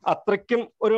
അത്രയ്ക്കും ഒരു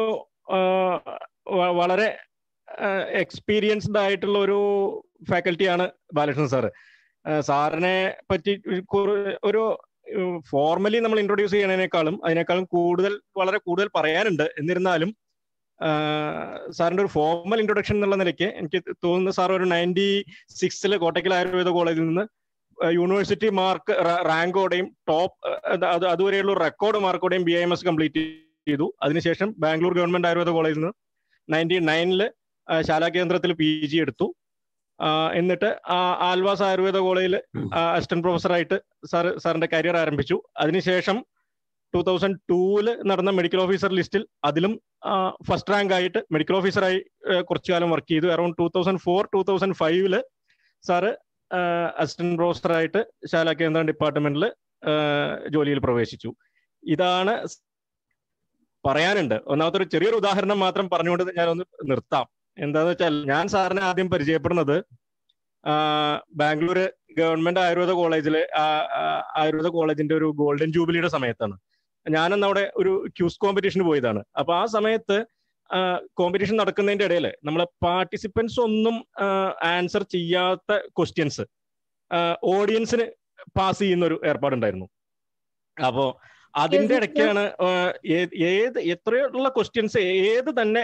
വളരെ എക്സ്പീരിയൻസ്ഡ് ആയിട്ടുള്ള ഒരു ഫാക്കൽറ്റിയാണ് ബാലകൃഷ്ണൻ സാറ്. സാറിനെ പറ്റി ഒരു ഫോർമലി നമ്മൾ ഇൻട്രൊഡ്യൂസ് അതിനേക്കാളും വളരെ കൂടുതൽ പറയാനുണ്ട്. എന്നിരുന്നാലും സാറിന്റെ ഒരു ഫോർമൽ ഇൻട്രൊഡക്ഷൻ എന്നുള്ള നിലയ്ക്ക് എനിക്ക് തോന്നുന്നു സാർ ഒരു 96 കോട്ടക്കൽ ആയുർവേദ കോളേജിൽ നിന്ന് യൂണിവേഴ്സിറ്റി മാർക്ക് റാങ്കോടെയും ടോപ്പ് അതുവരെയുള്ള റെക്കോർഡ് മാർക്കോടെയും BIMS കംപ്ലീറ്റ് ചെയ്തു. അതിനുശേഷം ബാംഗ്ലൂർ ഗവൺമെന്റ് ആയുർവേദ കോളേജിൽ നിന്ന് 99 ശാലാകേന്ദ്രത്തിൽ PG എടുത്തു. എന്നിട്ട് ആൽവാസ് ആയുർവേദ കോളേജിൽ അസിസ്റ്റന്റ് പ്രൊഫസറായിട്ട് സാറിന്റെ കരിയർ ആരംഭിച്ചു. അതിനുശേഷം 2002 നടന്ന മെഡിക്കൽ ഓഫീസർ ലിസ്റ്റിൽ അതിലും ഫസ്റ്റ് റാങ്ക് ആയിട്ട് മെഡിക്കൽ ഓഫീസറായി കുറച്ചു കാലം വർക്ക് ചെയ്തു. അറൌണ്ട് 2004-2005 സാറ് അസിസ്റ്റന്റ് പ്രൊഫസറായിട്ട് ശാലാകേന്ദ്രം ഡിപ്പാർട്ട്മെന്റിൽ ജോലിയിൽ പ്രവേശിച്ചു. ഇതാണ് പറയാനുണ്ട്. ഒന്നാമത്തെ ഒരു ചെറിയൊരു ഉദാഹരണം മാത്രം പറഞ്ഞുകൊണ്ട് ഞാനൊന്ന് നിർത്താം. എന്താന്ന് വെച്ചാൽ ഞാൻ സാറിനെ ആദ്യം പരിചയപ്പെടുന്നത് ബാംഗ്ലൂർ ഗവൺമെന്റ് ആയുർവേദ കോളേജിന്റെ ഒരു ഗോൾഡൻ ജൂബിലിയുടെ സമയത്താണ്. ഞാനന്ന് അവിടെ ഒരു ക്യൂസ് കോമ്പറ്റീഷന് പോയതാണ്. അപ്പൊ ആ സമയത്ത് കോമ്പറ്റീഷൻ നടക്കുന്നതിന്റെ ഇടയിൽ നമ്മളെ പാർട്ടിസിപ്പൻസ് ഒന്നും ആൻസർ ചെയ്യാത്ത ക്വസ്റ്റ്യൻസ് ഓഡിയൻസിന് പാസ് ചെയ്യുന്ന ഒരു ഏർപ്പാടുണ്ടായിരുന്നു. അപ്പോ അതിന്റെ ഇടയ്ക്കാണ് എത്രയുള്ള ക്വസ്റ്റ്യൻസ് ഏത് തന്നെ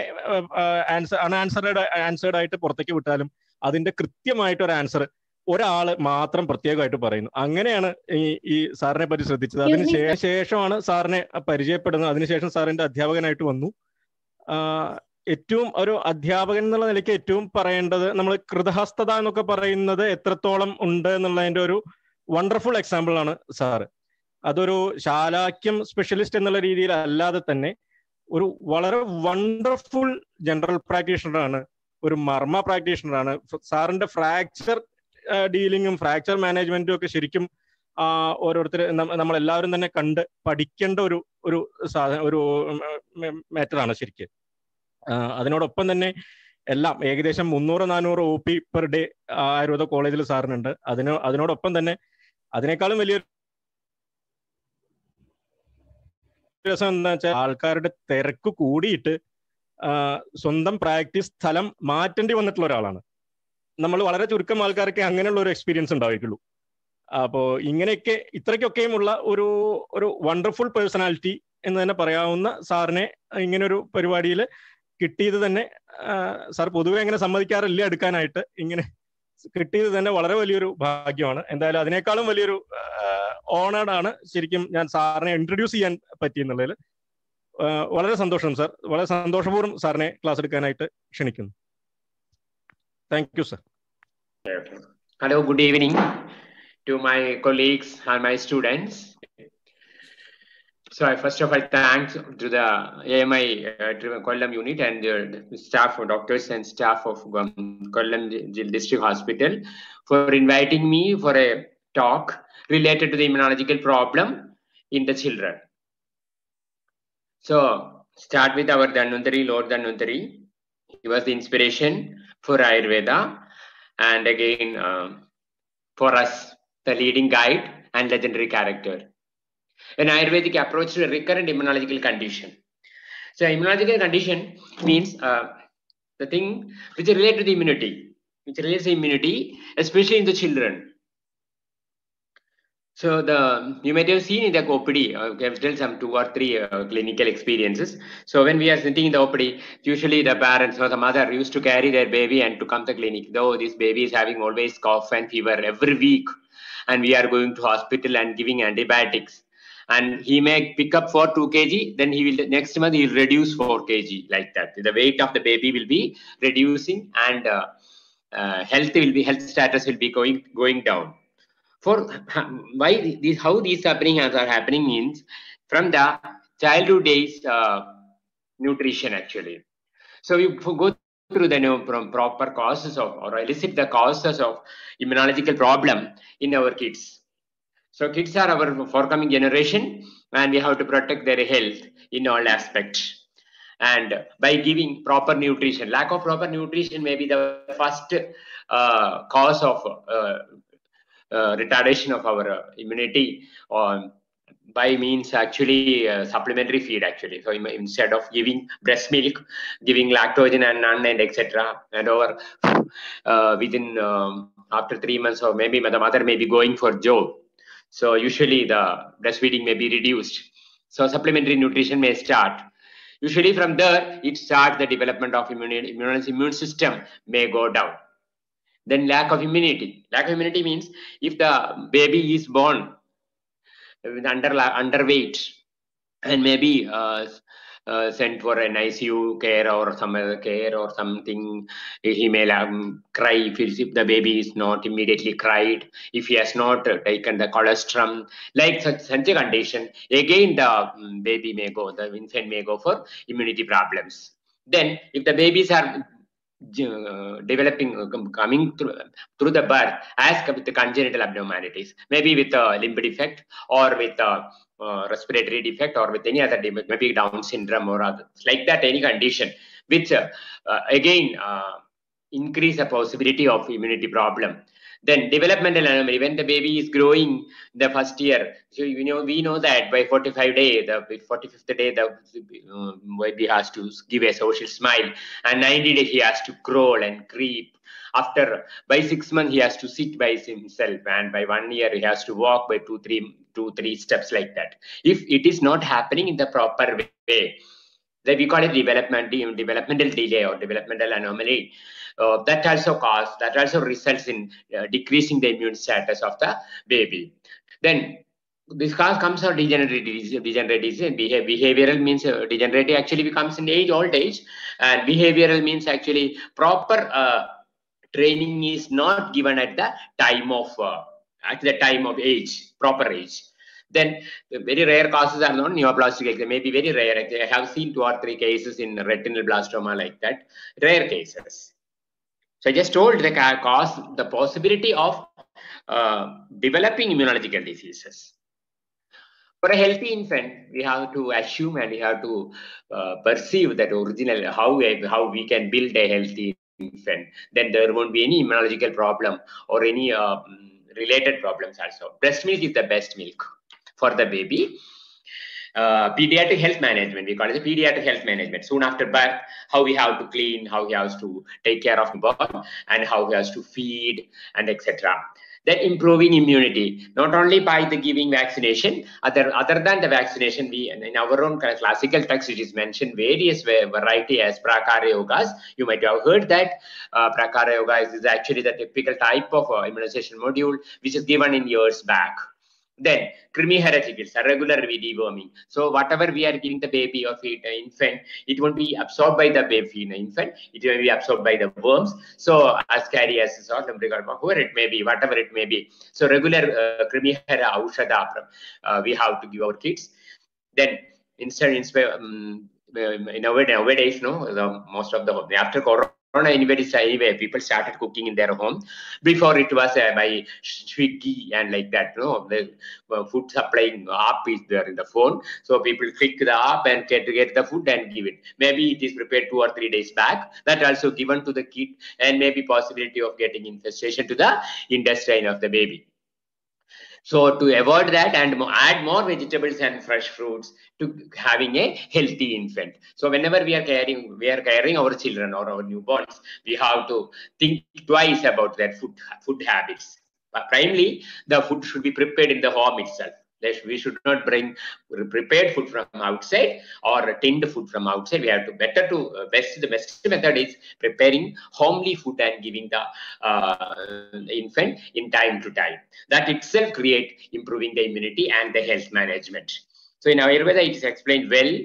ആൻസേർഡ് ആയിട്ട് പുറത്തേക്ക് വിട്ടാലും അതിന്റെ കൃത്യമായിട്ട് ഒരു ആൻസർ ഒരാള് മാത്രം പ്രത്യേകമായിട്ട് പറയുന്നു. അങ്ങനെയാണ് ഈ സാറിനെ പറ്റി ശ്രദ്ധിച്ചത്. അതിനുശേഷമാണ് സാറിനെ പരിചയപ്പെടുന്നത്. അതിനുശേഷം സാറിന്റെ അധ്യാപകനായിട്ട് വന്നു. ഏറ്റവും ഒരു അധ്യാപകൻ എന്നുള്ള നിലയ്ക്ക് ഏറ്റവും പറയേണ്ടത് നമ്മൾ കൃതഹസ്തത എന്നൊക്കെ പറയുന്നത് എത്രത്തോളം ഉണ്ട് എന്നുള്ളതിന്റെ ഒരു വണ്ടർഫുൾ എക്സാമ്പിൾ ആണ് സാറ്. അതൊരു ശാലാക്യം സ്പെഷ്യലിസ്റ്റ് എന്നുള്ള രീതിയിൽ അല്ലാതെ തന്നെ ഒരു വളരെ വണ്ടർഫുൾ ജനറൽ പ്രാക്ടീഷണറാണ്, ഒരു മർമ്മ പ്രാക്ടീഷണറാണ്. സാറിന്റെ ഫ്രാക്ചർ ഡീലിങ്ങും ഫ്രാക്ചർ മാനേജ്മെന്റും ഒക്കെ ശരിക്കും ഓരോരുത്തർ നമ്മളെല്ലാവരും തന്നെ കണ്ട് പഠിക്കേണ്ട ഒരു മാറ്ററാണ് ശരിക്കും. അതിനോടൊപ്പം തന്നെ എല്ലാം ഏകദേശം 300-400 OP പെർ ഡേ ആയുർവേദ കോളേജിൽ സാറിനുണ്ട്. അതിനോടൊപ്പം തന്നെ അതിനേക്കാളും വലിയൊരു രസം എന്താ വെച്ചാൽ ആൾക്കാരുടെ തിരക്ക് കൂടിയിട്ട് സ്വന്തം പ്രാക്ടീസ് സ്ഥലം മാറ്റേണ്ടി വന്നിട്ടുള്ള ഒരാളാണ്. നമ്മൾ വളരെ ചുരുക്കം ആൾക്കാർക്ക് അങ്ങനെയുള്ള ഒരു എക്സ്പീരിയൻസ് ഉണ്ടായിരിക്കുള്ളൂ. അപ്പോൾ ഇങ്ങനെയൊക്കെ ഇത്രയ്ക്കൊക്കെയുമുള്ള ഒരു വണ്ടർഫുൾ പേഴ്സണാലിറ്റി എന്ന് തന്നെ പറയാവുന്ന സാറിനെ ഇങ്ങനൊരു പരിപാടിയിൽ കിട്ടിയത് തന്നെ സാർ പൊതുവെ അങ്ങനെ സമ്മതിക്കാറില്ല എടുക്കാനായിട്ട്. ഇങ്ങനെ കിട്ടിയത് തന്നെ വളരെ വലിയൊരു ഭാഗ്യമാണ്. എന്തായാലും അതിനേക്കാളും വലിയൊരു ഓണേർഡാണ് ശരിക്കും ഞാൻ സാറിനെ ഇൻട്രൊഡ്യൂസ് ചെയ്യാൻ പറ്റിയെന്നുള്ളതിൽ. വളരെ സന്തോഷം സാർ. വളരെ സന്തോഷപൂർവ്വം സാറിനെ ക്ലാസ് എടുക്കാനായിട്ട് ക്ഷണിക്കുന്നു. Thank you, sir. Hello, good evening to my colleagues and my students. So I first of all thanks to the AMI Kollam unit and the staff, doctors and staff of Kollam District Hospital for inviting me for a talk related to the immunological problem in the children. So start with our Dhanvantari, Lord Dhanvantari. He was the inspiration for Ayurveda, and again for us the leading guide and legendary character. An Ayurvedic approach to a recurrent immunological condition. So immunological condition means the thing which is related to the immunity, especially in the children. So you might have seen in the OPD, I have told some 2 or 3 clinical experiences. So when we are sitting in the OPD, usually the parents or the mother used to carry their baby and to come to the clinic. Though this baby is having always cough and fever every week, and we are going to hospital and giving antibiotics. And he may pick up for 2 kg, then he will next month he will reduce 4 kg like that. The weight of the baby will be reducing, and health status will be going down. For why these, how these happenings are happening means from the childhood days nutrition actually. So we go through the proper causes of, or elicit the causes of immunological problem in our kids. So kids are our forthcoming generation, and we have to protect their health in all aspects. And by giving proper nutrition, lack of proper nutrition may be the first cause of retardation of our immunity, or by means actually supplementary feed actually. So instead of giving breast milk, giving lactogen and none and etc. and over within after 3 months or maybe the mother may be going for job. So usually the breastfeeding may be reduced. So supplementary nutrition may start. Usually from there, it starts the development of immune system may go down. Then lack of immunity. Lack of immunity means if the baby is born with underweight and maybe sent for an ICU care or some other care or something, he may cry if the baby is not immediately cried, if he has not taken the colostrum, like such a condition, again the baby may go, the infant may go for immunity problems. Then if the babies are developing, coming through the birth as with the congenital abnormalities, maybe with a limb defect or with a respiratory defect or with any other defect, maybe Down syndrome or others, like that, any condition, which again increase the possibility of immunity problem. Then developmental anomaly, when the baby is growing the first year, so we know that by 45 days, the 45th day, the baby has to give a social smile, and 90 days he has to crawl and creep. After by 6 months he has to sit by himself, and by 1 year he has to walk by two, three steps, like that. If it is not happening in the proper way, that we call it developmental delay or developmental anomaly. That also results in decreasing the immune status of the baby. Then this comes out degenerative disease. Behavioral means degenerative actually becomes in old age, and behavioral means actually proper training is not given at the time of age, proper age. Then very rare causes are known. Neoplastic eczema may be very rare. I have seen 2 or 3 cases in retinal blastoma like that, rare cases. So I just told the cause, the possibility of developing immunological diseases. For a healthy infant, we have to assume and we have to perceive that original, how we can build a healthy infant. Then there won't be any immunological problem or any related problems also. Breast milk is the best milk for the baby. Pediatric health management, we call it the pediatric health management. Soon after birth, how we have to clean, how he has to take care of the newborn, and how he has to feed, and etc. Then improving immunity, not only by the giving vaccination, other than the vaccination, we in our own classical text it is mentioned various variety as Prakarya yogas. You might have heard that Prakarya yoga is actually the typical type of immunization module which is given in years back. Then Krimi heretics, a regular deworming. So whatever we are giving the baby or infant, it won't be absorbed by the baby infant. It will be absorbed by the worms. So Ascariasis or whoever it may be, whatever it may be. So regular Krimi aushadha we have to give our kids. Then nowadays, most of the after Corona. Anyway, people started cooking in their home. Before it was by Swiggy and like that. The food supplying app is there in the phone. So people click the app and get the food and give it. Maybe it is prepared 2 or 3 days back. That also given to the kid, and maybe possibility of getting infestation to the intestine of the baby. So to avoid that and add more vegetables and fresh fruits to having a healthy infant. So whenever we are caring our children or our newborns, we have to think twice about their food habits. But primarily, the food should be prepared in the home itself. We should not bring prepared food from outside or tinned food from outside. We have to the best method is preparing homely food and giving the infant in time to time. That itself creates improving the immunity and the health management. So in Ayurveda, it is explained well.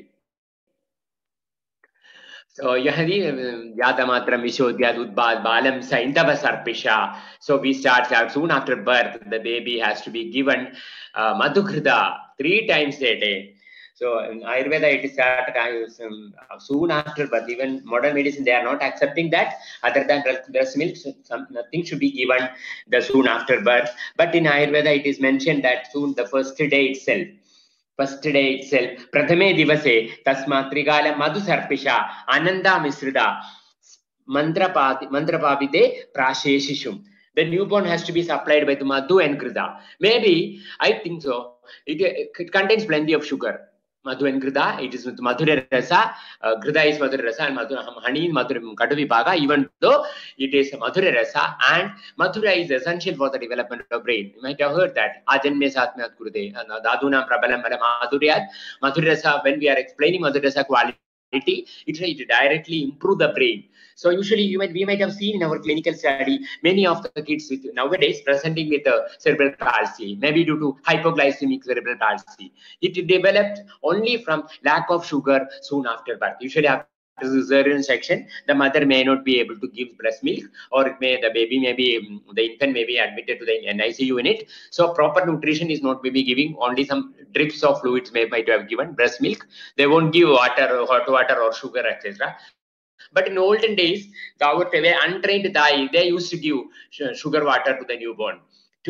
So Yadamatram Vishodhyad Udbad Balam Saindava Sarpisha. So we start soon after birth, the baby has to be given Madhukrida 3 times a day. So in Ayurveda, it is started soon after birth. Even modern medicine, they are not accepting that. Other than breast milk, nothing should be given the soon after birth. But in Ayurveda, it is mentioned that soon the first day itself, Prathame Divase, Tasmatrigala Madhu Sarpisha, Ananda Misrida, Mantrapabide Prasheshishum. The newborn has to be supplied with madhu and ghruta. Maybe, I think so, it contains plenty of sugar. Madhu and ghruta, it is with madhura rasa, ghruta is madhura rasa, and honey is madhura kadu, even though it is madhura rasa, and madhura is essential for the development of brain. You might have heard that. Ajanme satmyat kurude, daduna prabalam madhuriyat. Madhura rasa, when we are explaining madhura rasa quality, it directly improve the brain. So usually we might have seen in our clinical study many of the kids with nowadays presenting with cerebral palsy, maybe due to hypoglycemic cerebral palsy. It developed only from lack of sugar soon after birth. Usually after the cesarean section, the mother may not be able to give breast milk, or the infant may be admitted to the NICU unit. So proper nutrition is not maybe giving, only some drips of fluids might have given breast milk. They won't give water, hot water or sugar, etc. But in olden days, our untrained Thai, they used to give sugar water to the newborn.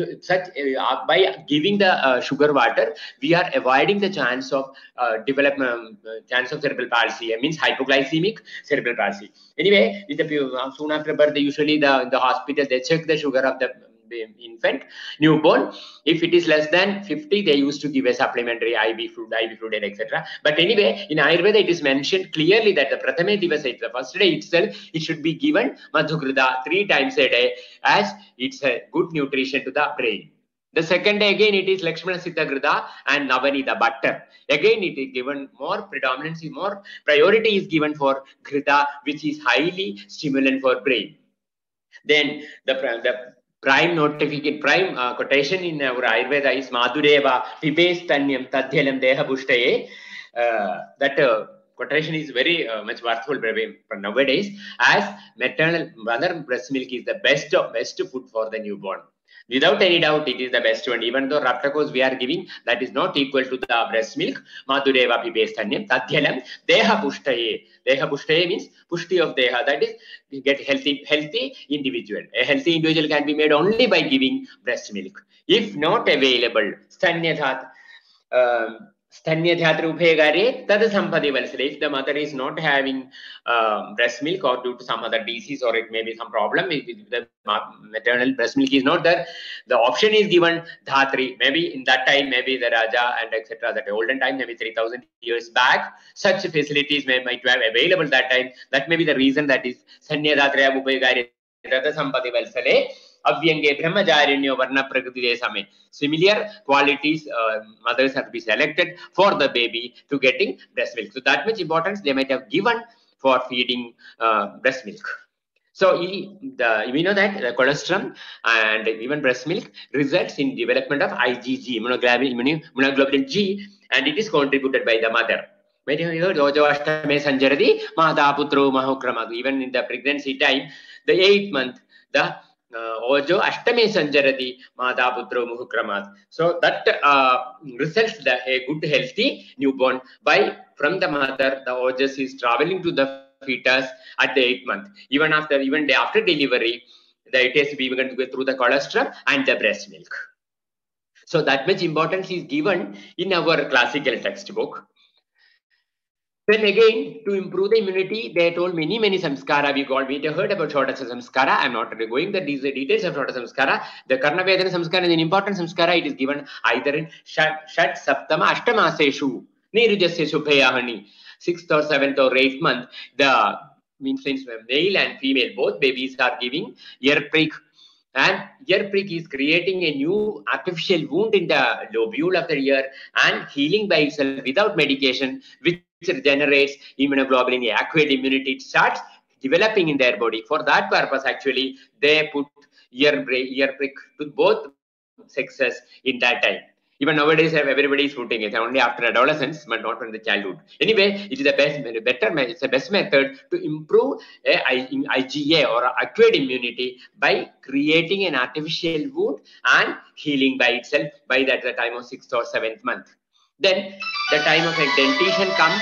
By giving the sugar water, we are avoiding the chance of chance of cerebral palsy. It means hypoglycemic cerebral palsy. Anyway, soon after birth, usually the hospital, they check the sugar of the infant, newborn. If it is less than 50, they used to give a supplementary IV fluid, etc. But anyway, in Ayurveda, it is mentioned clearly that the Prathame Divasa, the first day itself, it should be given Madhugrida 3 times a day, as it's a good nutrition to the brain. The second day, again, it is Lakshmana Siddha Grida and Navanida butter. Again, it is given more predominance, more priority is given for Grida, which is highly stimulant for brain. Then the prime quotation in our Ayurveda is Madhureva Pibestanyam Tadhyalam Deha Bushtaye. That quotation is very much worthwhile for nowadays, as maternal mother breast milk is the best food for the newborn. Without any doubt, it is the best one. Even though Raptakos we are giving, that is not equal to the breast milk. Madhureva Pibestanyam Tadhyalam Deha Bushtaye. Deha Bushtaye means pushti of Deha, that is, you get healthy individual. A healthy individual can be made only by giving breast milk. If not available, if the mother is not having breast milk, or due to some other disease, or it may be some problem, if the maternal breast milk is not there, the option is given Dhatri. Maybe in that time, maybe the Raja and etc. That olden time, maybe 3,000 years back, such facilities might have available that time. That may be the reason that is Sanya Dhatraya Upayagari Rata Sampati Valsale. Avyange Brahmacharinyo Varna Prakriti Desame. Similar qualities mothers have to be selected for the baby to getting breast milk. So that much importance they might have given for feeding breast milk. So we know that the colostrum and even breast milk results in development of IgG, immunoglobulin G, and it is contributed by the mother. When you hear Ojo Ashtame Sanjaradi, Mata Putro Mahokramadu, even in the pregnancy time, the 8th month, the Ojo Ashtame Sanjaradi, Mata Putro Muhukramat. So that results a good healthy newborn from the mother. The Ojas is traveling to the fetus at the 8th month. Even after delivery, it has to be going to go through the colostrum and the breast milk. So that much importance is given in our classical textbook. Then again, to improve the immunity, they told many samskara. We heard about Shodasa samskara. I'm not going into the details of Shodasa samskara. The Karnavedana samskara is an important samskara. It is given either in Shat, Saptama, Ashtamaseshu, Nirujasya Shubhayahani, 6th or 7th or 8th month. The means male and female, both babies are giving ear prick. And ear prick is creating a new artificial wound in the lobule of the ear and healing by itself without medication, which generates immunoglobulin, acquired immunity. It starts developing in their body. For that purpose, actually, they put ear prick to both sexes in that time. Even nowadays, everybody is putting it only after adolescence, but not from the childhood. Anyway, it is the best method to improve IgA or acquired immunity by creating an artificial wound and healing by itself by the time of 6th or 7th month. Then the time of dentition comes.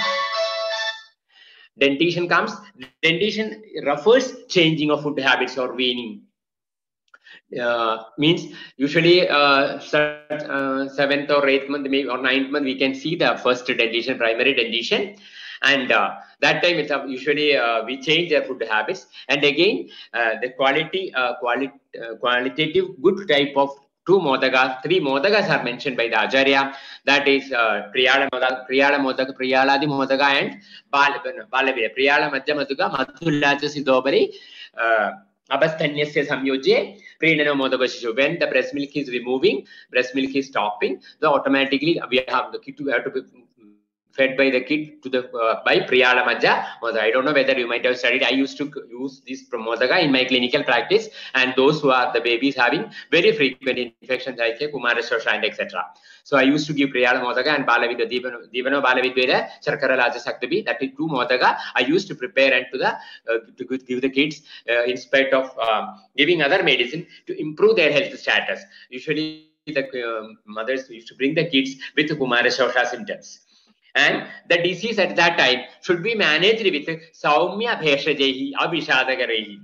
Dentition refers changing of food habits or weaning. means usually 7th or 8th month maybe or 9th month we can see the first dentition, primary dentition, and that time it's usually we change their food habits, and again the qualitative good type of 2 modagas, 3 modagas are mentioned by the Acharya, that is Priyala Modaka, Priyaladi Modaga, and Balavira, Priyala Madhya Maduga, Madhulacha Sidobari, Abasthanyasya Samyojye, Prenana Modabashishu. When the breast milk is removing, breast milk is stopping, so automatically we have the kid to have to be fed by the kid to the by Priyala Madhya Modaga. I don't know whether you might have studied. I used to use this Modaga in my clinical practice, and those who are the babies having very frequent infections like Kumarasosha and etc. So I used to give Priyala Modaga and Balavidya Divano Balavidya Charkara Laja Saktabi. That is 2 Modaga I used to prepare and to the to give the kids in spite of giving other medicine to improve their health status. Usually the mothers used to bring the kids with Kumarasosha symptoms. And the disease at that time should be managed with Saumya Bheshajehi Abhishadagarehi.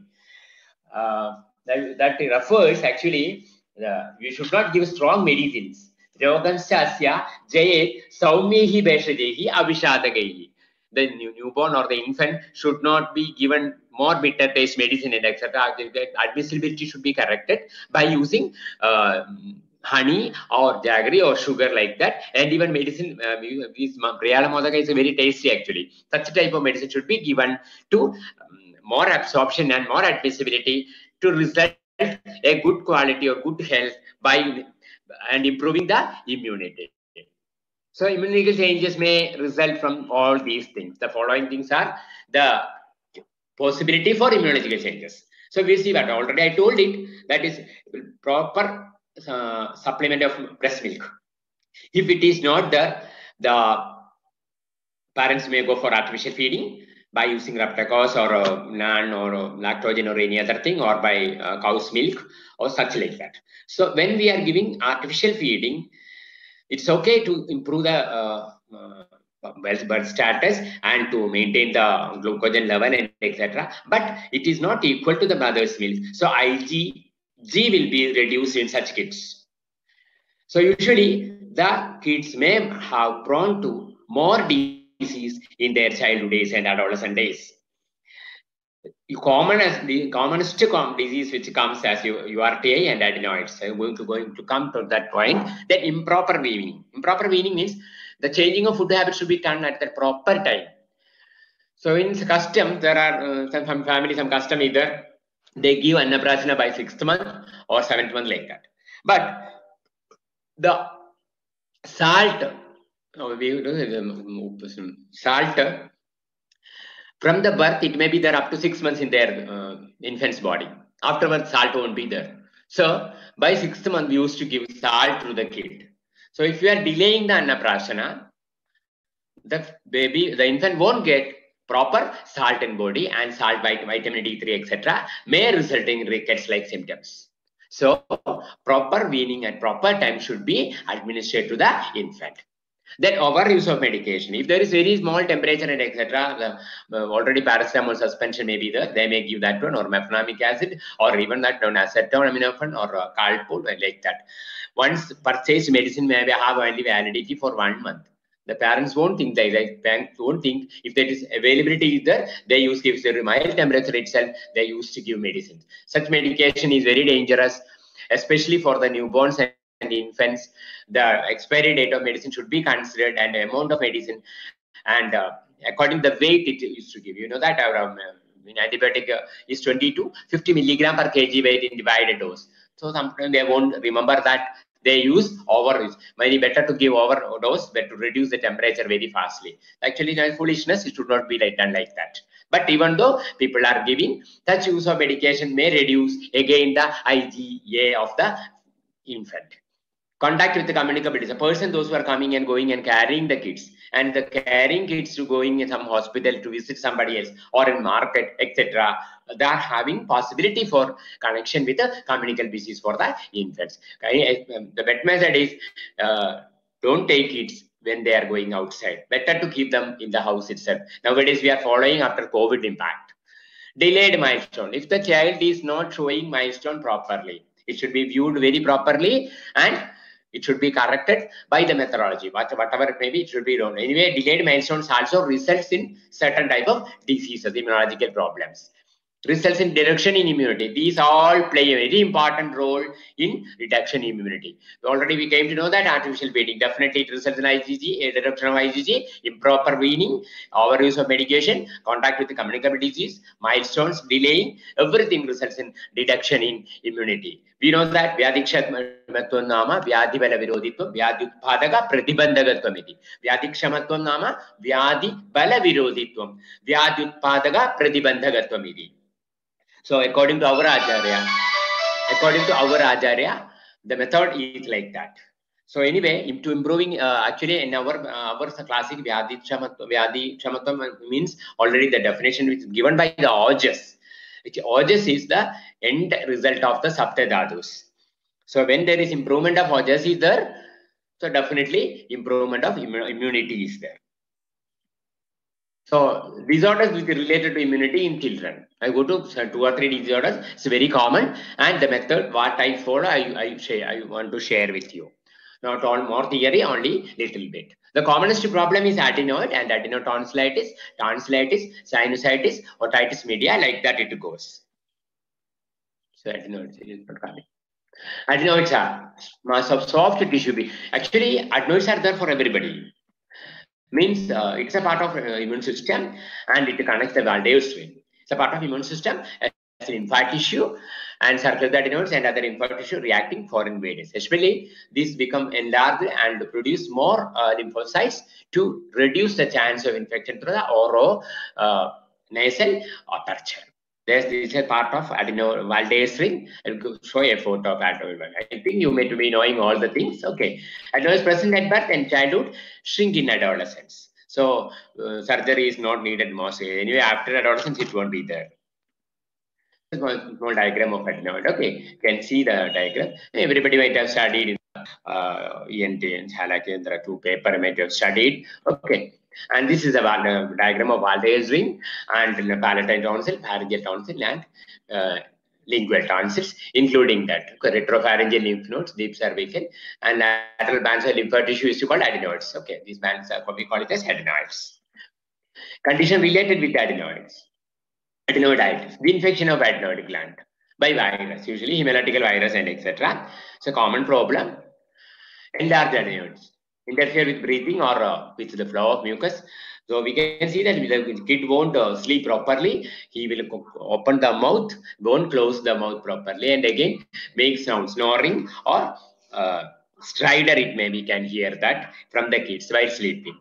That refers actually, we should not give strong medicines. Rogansasya Jaye Saumyehi Bheshajehi Abhishadagarehi. The newborn or the infant should not be given more bitter taste medicine and etc. The admissibility should be corrected by using honey or jaggery or sugar like that, and even medicine. Priyala Modaga is very tasty actually. Such type of medicine should be given to more absorption and more admissibility to result a good quality or good health by and improving the immunity. So immunity changes may result from all these things. The following things are the possibility for immunological changes. So we see that already I told it, that is proper supplement of breast milk. If it is not there, the parents may go for artificial feeding by using Raptacos or NAN or lactogen or any other thing, or by cow's milk or such like that. So when we are giving artificial feeding, it's okay to improve the birth status and to maintain the glucogen level and etc. But it is not equal to the mother's milk. So IgG will be reduced in such kids. So usually the kids may have prone to more disease in their childhood days and adolescent days. The commonest disease which comes as URTI and adenoids. I'm going to come to that point. Then improper weaning. Improper weaning means the changing of food habits should be done at the proper time. So in custom, there are some families, some custom either they give Annaprasana by 6th month or 7th month like that. But the salt from the birth, it may be there up to 6 months in their infant's body. Afterwards, salt won't be there. So by 6th month, we used to give salt to the kid. So if you are delaying the Annaprasana, the infant won't get proper salt in body, and salt, vitamin D3, etc. may result in rickets-like symptoms. So proper weaning at proper time should be administered to the infant. Then overuse of medication. If there is very small temperature and etc., already paracetamol suspension may be there. They may give that one, or mefenamic acid, or even that one acetaminophen or Calpol, like that. Once purchased medicine may have only validity for 1 month. The parents won't think that. The parents won't think if there is availability is there, they use, if there is mild temperature itself, they used to give medicine. Such medication is very dangerous, especially for the newborns and infants. The expiry date of medicine should be considered, and the amount of medicine, and according to the weight it used to give. You know that our antibiotic is 20 to 50 milligram per kg weight in divided dose. So sometimes they won't remember that. They use overuse. Maybe better to give overdose, but to reduce the temperature very fastly. Actually, foolishness. It should not be done like that. But even though people are giving, such use of medication may reduce again the IgA of the infant. Contact with the communicability. A person, those who are coming and going and carrying the kids, and the carrying kids to going in some hospital to visit somebody else or in market, etc. They are having possibility for connection with the communicable disease for the infants. Okay? The best method is don't take kids when they are going outside. Better to keep them in the house itself. Nowadays we are following after COVID impact. Delayed milestone. If the child is not showing milestone properly, It should be viewed very properly and it should be corrected by the methodology. Whatever it may be, it should be done. Anyway, delayed milestones also results in certain type of diseases, immunological problems. Results in reduction in immunity. These all play a very important role in reduction in immunity. Already we came to know that artificial feeding, definitely it results in IgG, a reduction of IgG, improper weaning, overuse of medication, contact with the communicable disease, milestones, delaying, everything results in reduction in immunity. We know that Vyadhikshamatvam nama Vyadhi Bala Virodhitvam Vyadhi Utpadaka Pratibandhagatvam iti. Vyadhikshamatvam nama Vyadhi Bala Virodhitvam Vyadhi Utpadaka Pratibandhagatvam iti. So according to our Acharya, the method is like that. So anyway, to improving, actually in our classic Vyadhikshamatvam means already the definition which is given by the Ojas. Ojas is the end result of the Saptadhadus. So when there is improvement of Ojas is there, so definitely improvement of immunity is there. So disorders which are related to immunity in children. I go to 2 or 3 disorders. It's very common, and the method what I follow, I want to share with you. Not all more theory, only little bit. The commonest problem is adenoid and adenotonsillitis, tonsillitis, sinusitis, otitis media. Like that it goes. So adenoids is not coming. Adenoids are mass of soft tissue. Actually, adenoids are there for everybody. Means it's a part of immune system and it connects the Waldeus ring. It's a part of immune system as an lymphatic tissue and circular adenoids and other lymphatic tissue reacting foreign invaders. Especially these become enlarged and produce more lymphocytes to reduce the chance of infection through the oro-nasal aperture. This is a part of Waldeus ring. I'll show a photo of adenoid. I think you may be knowing all the things. Okay. Adenoids present at birth and childhood, shrink in adolescence. So surgery is not needed mostly. Anyway, after adolescence, it won't be there. This is a small diagram of adenoid. Okay. You can see the diagram. Everybody might have studied in ENT and Chalakendra 2 paper might have studied. Okay. And this is a diagram of Waldeus ring and palatine tonsil, pharyngeal tonsil, and lingual tonsils, including that retropharyngeal lymph nodes, deep cervical, and lateral bands of lymphatic tissue is called adenoids. Okay, these bands are we call it as adenoids. Condition related with adenoids, adenoiditis, the infection of adenoid gland by virus, usually hemolytic virus and etc. It's a common problem. Enlarged adenoids interfere with breathing or with the flow of mucus. So we can see that the kid won't sleep properly. He will open the mouth, won't close the mouth properly, and again make sound, snoring or stridor. It may be can hear that from the kids while sleeping.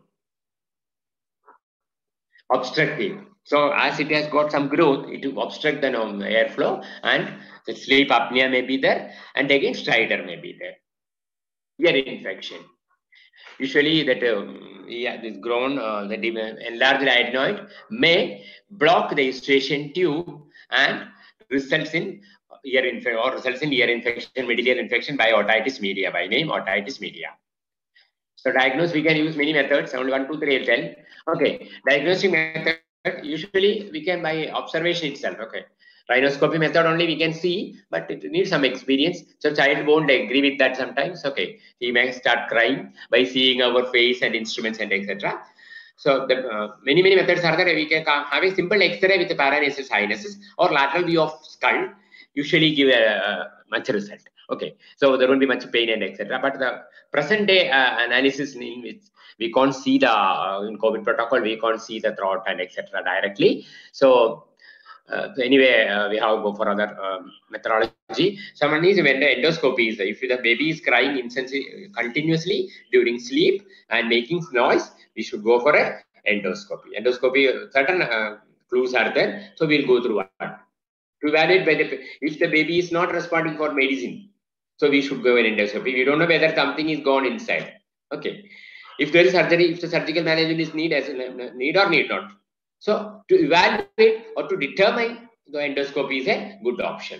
Obstructive. So as it has got some growth, it will obstruct the airflow, and the sleep apnea may be there, and again stridor may be there. Ear infection. Usually that this grown, the enlarged adenoid may block the eustachian tube and results in ear infection, middle ear infection by otitis media, by name otitis media. So diagnose, we can use many methods, only 1, 2, 3 I'll tell. Okay, diagnostic method, usually we can by observation itself, okay. Rhinoscopy method only we can see, but it needs some experience. So child won't agree with that sometimes. Okay, he may start crying by seeing our face and instruments and etc. So the many methods are there. We can have a simple X-ray with a paranasal sinuses or lateral view of skull. Usually give a much result. Okay, so there won't be much pain and etc. But the present day analysis in which we can't see the in COVID protocol, we can't see the throat and etc. directly. So anyway, we have to go for other methodology. Someone is when the endoscopy is if the baby is crying continuously during sleep and making noise, we should go for a endoscopy. Endoscopy, certain clues are there, so we'll go through one to evaluate whether if the baby is not responding for medicine, so we should go in endoscopy. We don't know whether something is gone inside. Okay, if there is surgery, if the surgical management is need or need not. So to evaluate or to determine, the endoscopy is a good option.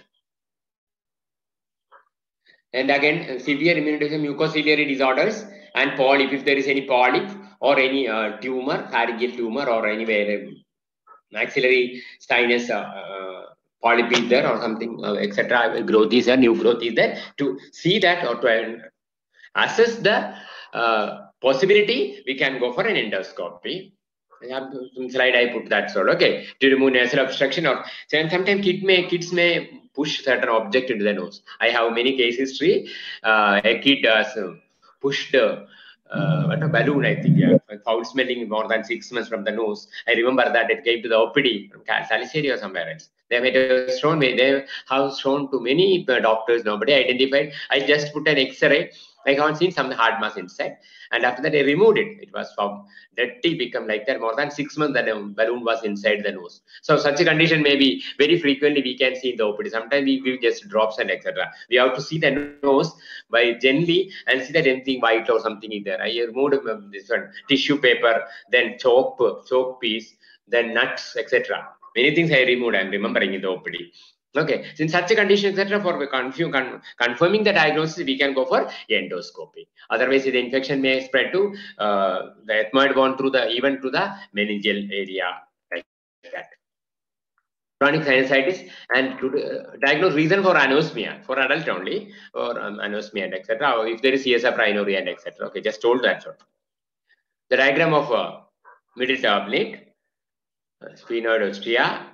And again, severe immunodeficiency mucociliary disorders and polyp, if there is any polyp or any tumor, pharyngeal tumor or anywhere maxillary sinus polyp is there or something, etc. Growth is there, new growth is there. To see that or to assess the possibility, we can go for an endoscopy. Some slide I put that sort. Okay, to remove nasal obstruction, or sometimes kids may push certain object into the nose. I have many case history. A kid has pushed what a balloon, I think, yeah, foul smelling more than 6 months from the nose. I remember that it came to the OPD from Salisbury or somewhere else. They have shown me. They have shown to many doctors. Nobody identified. I just put an X-ray. I haven't seen some hard mass inside, and after that I removed it. It was from dirty, become like that. More than 6 months that balloon was inside the nose. So such a condition may be very frequently we can see in the OPD. Sometimes we give just drops and etc. We have to see the nose by gently and see that anything white or something is there. I removed this one tissue paper, then chalk piece, then nuts, etc. Many things I removed. I'm remembering in the OPD. Okay, in such a condition, etc., for confirming the diagnosis, we can go for endoscopy. Otherwise, the infection may spread to the ethmoid bone through the even to the meningeal area, like that. Chronic sinusitis, and to diagnose reason for anosmia for adult only, or anosmia and etc. Or if there is CSF rhinorrhea and etc. Okay, just told that sort. The diagram of middle tablet, sphenoid ostrea.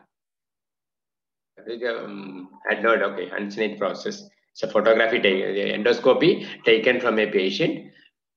Adenoid, okay, uncinate process. It's a photography, endoscopy taken from a patient.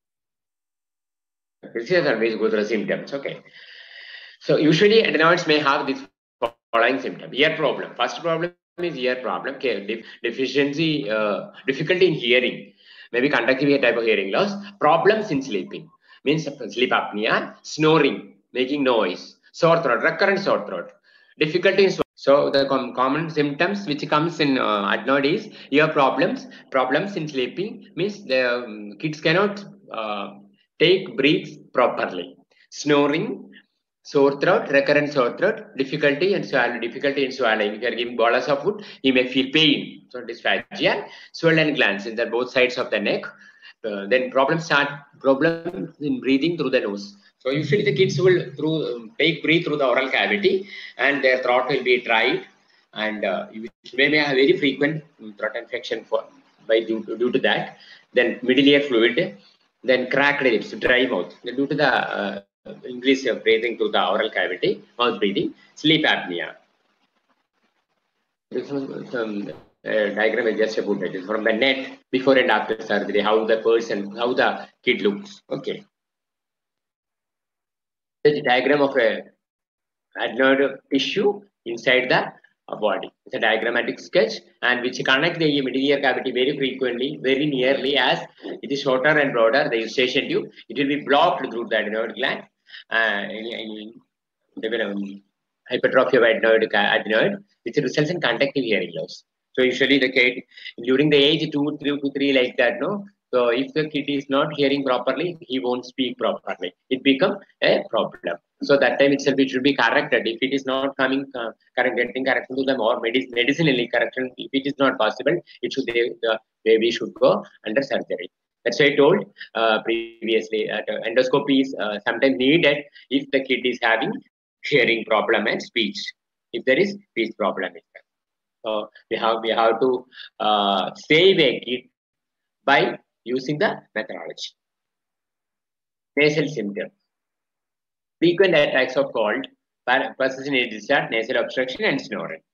This is always go through the symptoms, okay. So usually adenoids may have this following symptom: ear problem. First problem is ear problem, okay, deficiency, difficulty in hearing, maybe conjunctive type of hearing loss, problems in sleeping, means sleep apnea, snoring, making noise, sore throat, recurrent sore throat, difficulty in. So the common symptoms which comes in adenoid is ear problems in sleeping, means the kids cannot take breaths properly, snoring, sore throat, recurrent sore throat, difficulty in swallowing. If you are giving bolus of food, you may feel pain. So dysphagia, swollen glands in the both sides of the neck. Then problems in breathing through the nose. So usually the kids will take breathe through the oral cavity, and their throat will be dried, and you may have very frequent throat infection due to that. Then middle ear fluid, then cracked lips, dry mouth, due to the increase of breathing through the oral cavity, mouth breathing, sleep apnea. Diagram I just put it from the neck before and after surgery, how the kid looks. Okay. The diagram of a adenoid tissue inside the body. It's a diagrammatic sketch, and which connect the middle ear cavity very frequently, very nearly. As it is shorter and broader, the eustachian tube, it will be blocked through the adenoid gland. Hypertrophy of adenoid, which results in conjunctive hearing loss. So usually the kid during the age 2 to 3 like that, no. So if the kid is not hearing properly, he won't speak properly. It becomes a problem. So that time itself it should be corrected. If it is not coming getting correction to them, or medicinally correction, if it is not possible, the baby should go under surgery. That's why I told previously that endoscopy is sometimes needed if the kid is having hearing problem and speech. If there is speech problem, so we have to save a kid by using the methodology. Nasal symptoms. Frequent attacks of cold, persistent discharge, nasal obstruction, and snoring.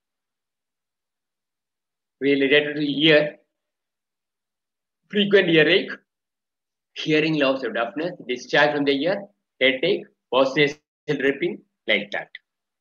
Related to ear, frequent earache, hearing loss or deafness, discharge from the ear, headache, post-nasal dripping, like that.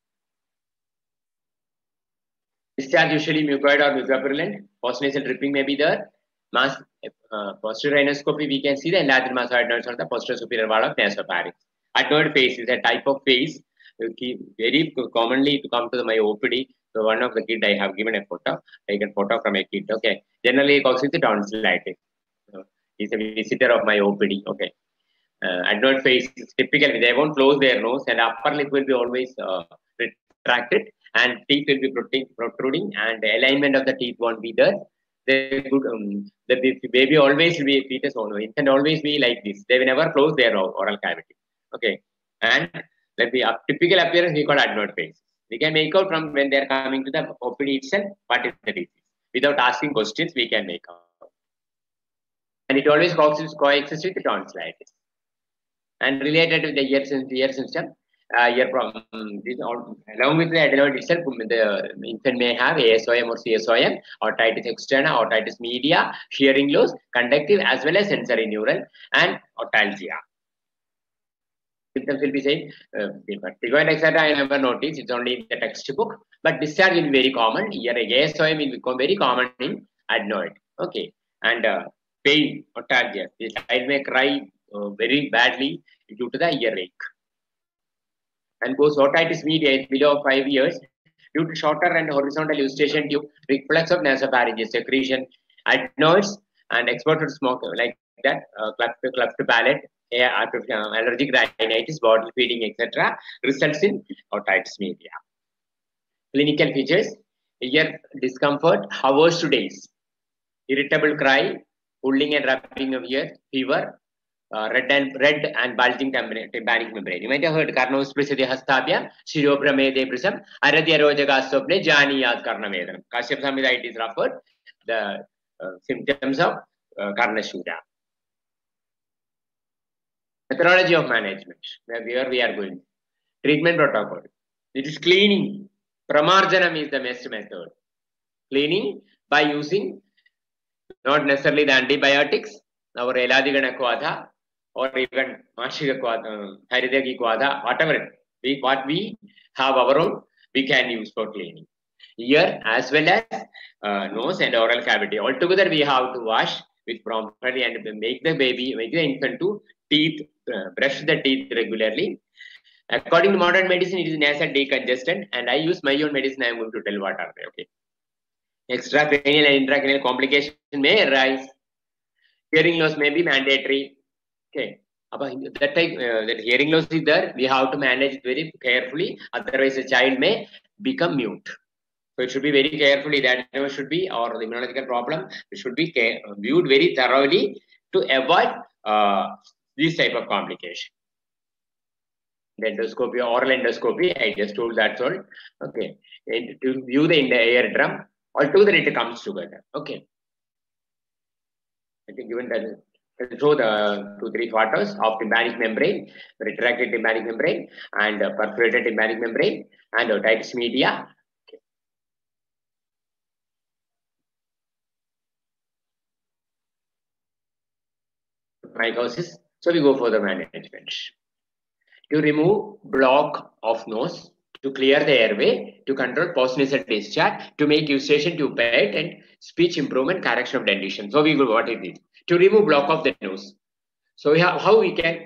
Discharge usually mucoid or mucopurulent. Post-nasal dripping may be there. Posterior rhinoscopy, we can see the enlarged mastoid adenoids on the posterior superior wall of nasopharynx. Adenoid face is a type of face very commonly to come to my OPD. So one of the kid I have given a photo, taken photo from a kid. Okay, generally causes the tonsillitis. So he's a visitor of my OPD. Okay, adenoid face is typically they won't close their nose, and upper lip will be always retracted, and teeth will be protruding, and the alignment of the teeth won't be there. The baby always will be fetus or infant always be like this. They will never close their oral cavity. Okay, and let the typical appearance we call adenoid face. We can make out from when they are coming to the OPD itself what is the disease. Without asking questions, we can make out. And it always coexists with tonsillitis. And related to the ear system, along with the adenoid itself, the infant may have ASOM or CSOM, otitis externa, otitis media, hearing loss, conductive as well as sensory neural, and otalgia. Symptoms will be same. Ticoid etc. I never noticed. It's only in the textbook. But discharge will be very common. Here ASOM will become very common in adenoid. Okay. And pain, otalgia. The child may cry very badly due to the earache. And goes otitis media below 5 years due to shorter and horizontal eustachian tube, reflex of nasopharyngeal secretion, adenoids, and exposure smoke like that, cleft palate, allergic rhinitis, bottle feeding, etc., results in otitis media. Clinical features: ear discomfort, hours to days, irritable cry, pulling and rubbing of ear, fever, red and bulging tympanic membrane. You might have heard Karnos Prisidi Hastabia, Shiropramede Prism, Aradia Rojagasopne, Janiyat Karnavedam. Kashyap Samhita is referred the symptoms of Karnashuda. Methodology of management. Where we are going. Treatment protocol. It is cleaning. Pramarjanam is the best method. Cleaning by using not necessarily the antibiotics, our Eladigana Quadha, or even Mashika Quadha, Haridagi Quadha, whatever what we have our own, we can use for cleaning. Ear as well as nose and oral cavity. Altogether, we have to wash with properly and make the infant to teeth, brush the teeth regularly. According to modern medicine, it is nasal decongestant, and I use my own medicine. I am going to tell what are they. Okay. Extracranial and intracranial complication may arise. Hearing loss may be mandatory. Okay. That time, that hearing loss is there, we have to manage it very carefully. Otherwise, a child may become mute. So it should be very carefully. That should be, or the immunological problem, it should be viewed very thoroughly to avoid this type of complication. The endoscopy, oral endoscopy, I just told that's all. Okay. And to view the eardrum, altogether it comes together. Okay. I think given that, show the 2-3 photos of tympanic membrane, retracted tympanic membrane, and perforated tympanic membrane, and otitis media. Okay. Mycosis. So we go for the management. To remove block of nose, to clear the airway, to control postnasal discharge, to make eustachian tube bed, and speech improvement, correction of dentition. So we go what is it? To remove block of the nose. So we have, how we can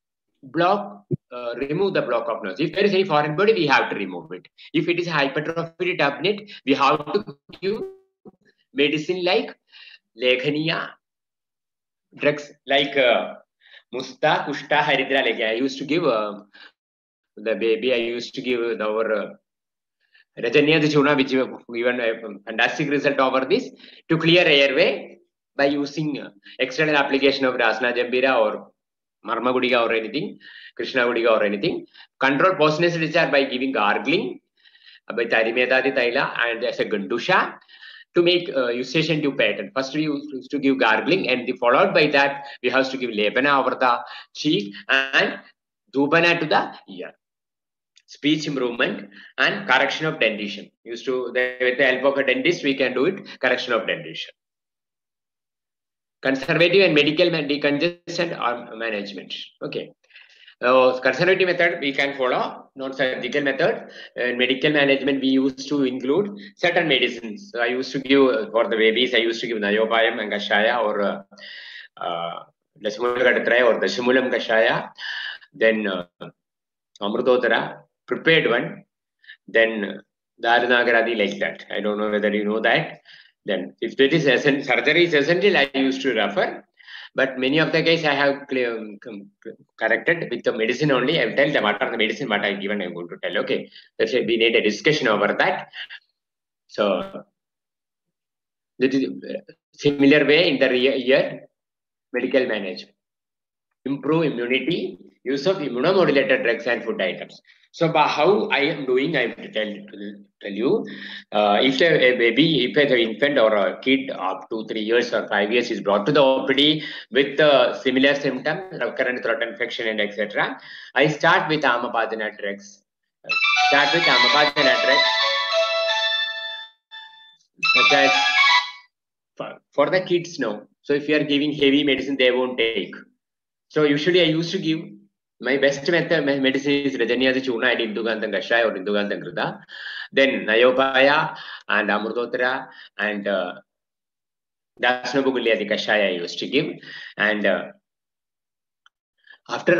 remove the block of nose. If there is any foreign body, we have to remove it. If it is hypertrophic turbinate, we have to give medicine like Leghania, drugs like Musta, Kushta, Haridra. Like I used to give the baby, I used to give our Rajanya Chuna, which given a fantastic result over this, to clear airway by using external application of Rasna Jambira or Marma Gudiga or anything, Krishna Gudiga or anything. Control postnasal discharge by giving gargling by Tarimeta Taila and as a Gandusha to make eustachian tube pattern. First we used to give gargling, and followed by that we have to give Lebana over the cheek and Dubana to the ear. Speech improvement and correction of dentition. With the help of a dentist, we can do it. Correction of dentition. Conservative and medical decongestion management. Okay. Conservative method we can follow, not surgical method. Medical management we used to include certain medicines. So I used to give for the babies. I used to give Nayopayam and Kashaya or Dashimulam or Dashimulam Kashaya. Then Amrutotara, prepared one. Then Daranagaradi like that. I don't know whether you know that. Then if it is surgery is essential, I used to refer. But many of the cases I have corrected with the medicine only. I will tell them what are the medicine, what I given, I'm going to tell. Okay. That's why we need a discussion over that. So, this is similar way in the ear medical management. Improve immunity, use of immunomodulator drugs and food items. So how I am doing, I will tell you. If a baby, if an infant or a kid up to 3 years or 5 years is brought to the OPD with similar symptoms, recurrent throat infection and etc., I start with Amapadana drugs. Start with Amapadana drugs, such as for the kids now. So if you are giving heavy medicine, they won't take. So usually I used to give, my best medicine is Rajaniyazi Churna and Indugandham Kashaya or Indugandham Grida. Then Nayopaya and Amrutotra and Dasnabugulyadi Kashaya I used to give. And after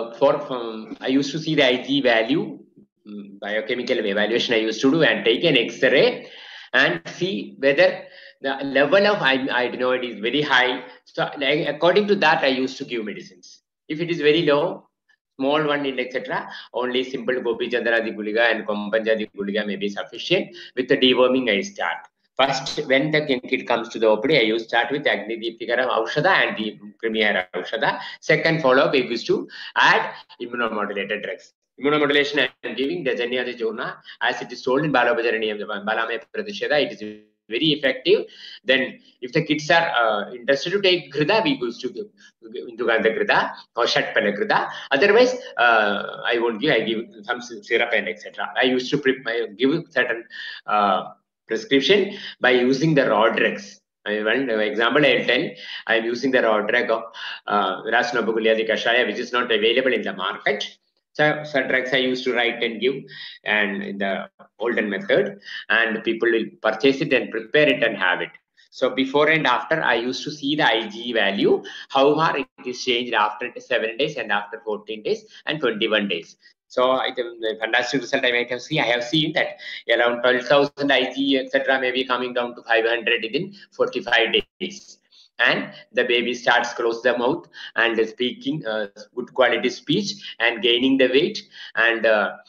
I used to see the IG value, biochemical evaluation I used to do, and take an X-ray and see whether the level of adenoid is very high. So according to that, I used to give medicines. If it is very low, small one in etc., only simple Gopi Chandradi Guliga and Kompanjadi Guliga may be sufficient. With the deworming, I start. First, when the kid comes to the OPD, I used to start with Agni Deeptikara Aushada and the Premier Aushada. Second follow-up, I used to add immunomodulator drugs. Immunomodulation I am giving Rajaniyazi Churna, as it is told in Balabhajaraniyam, Balame Pratisheda, it is very effective. Then if the kids are interested to take Grida, we used to give Indugandha Grida or Shatpala Grida. Otherwise, I won't give, I give some syrup and etc. I used to give certain prescription by using the raw drugs. One example I'll tell, I'm using the raw drug of Rasnabugulyadi Kashaya, which is not available in the market. So drugs I used to write and give, and in the olden method, and people will purchase it and prepare it and have it. So before and after, I used to see the IG value, how far it is changed after 7 days and after 14 days and 21 days. So the fantastic result I might have seen. I have seen that around 12,000 IG, etc., may be coming down to 500 within 45 days. And the baby starts close the mouth and speaking good quality speech and gaining the weight and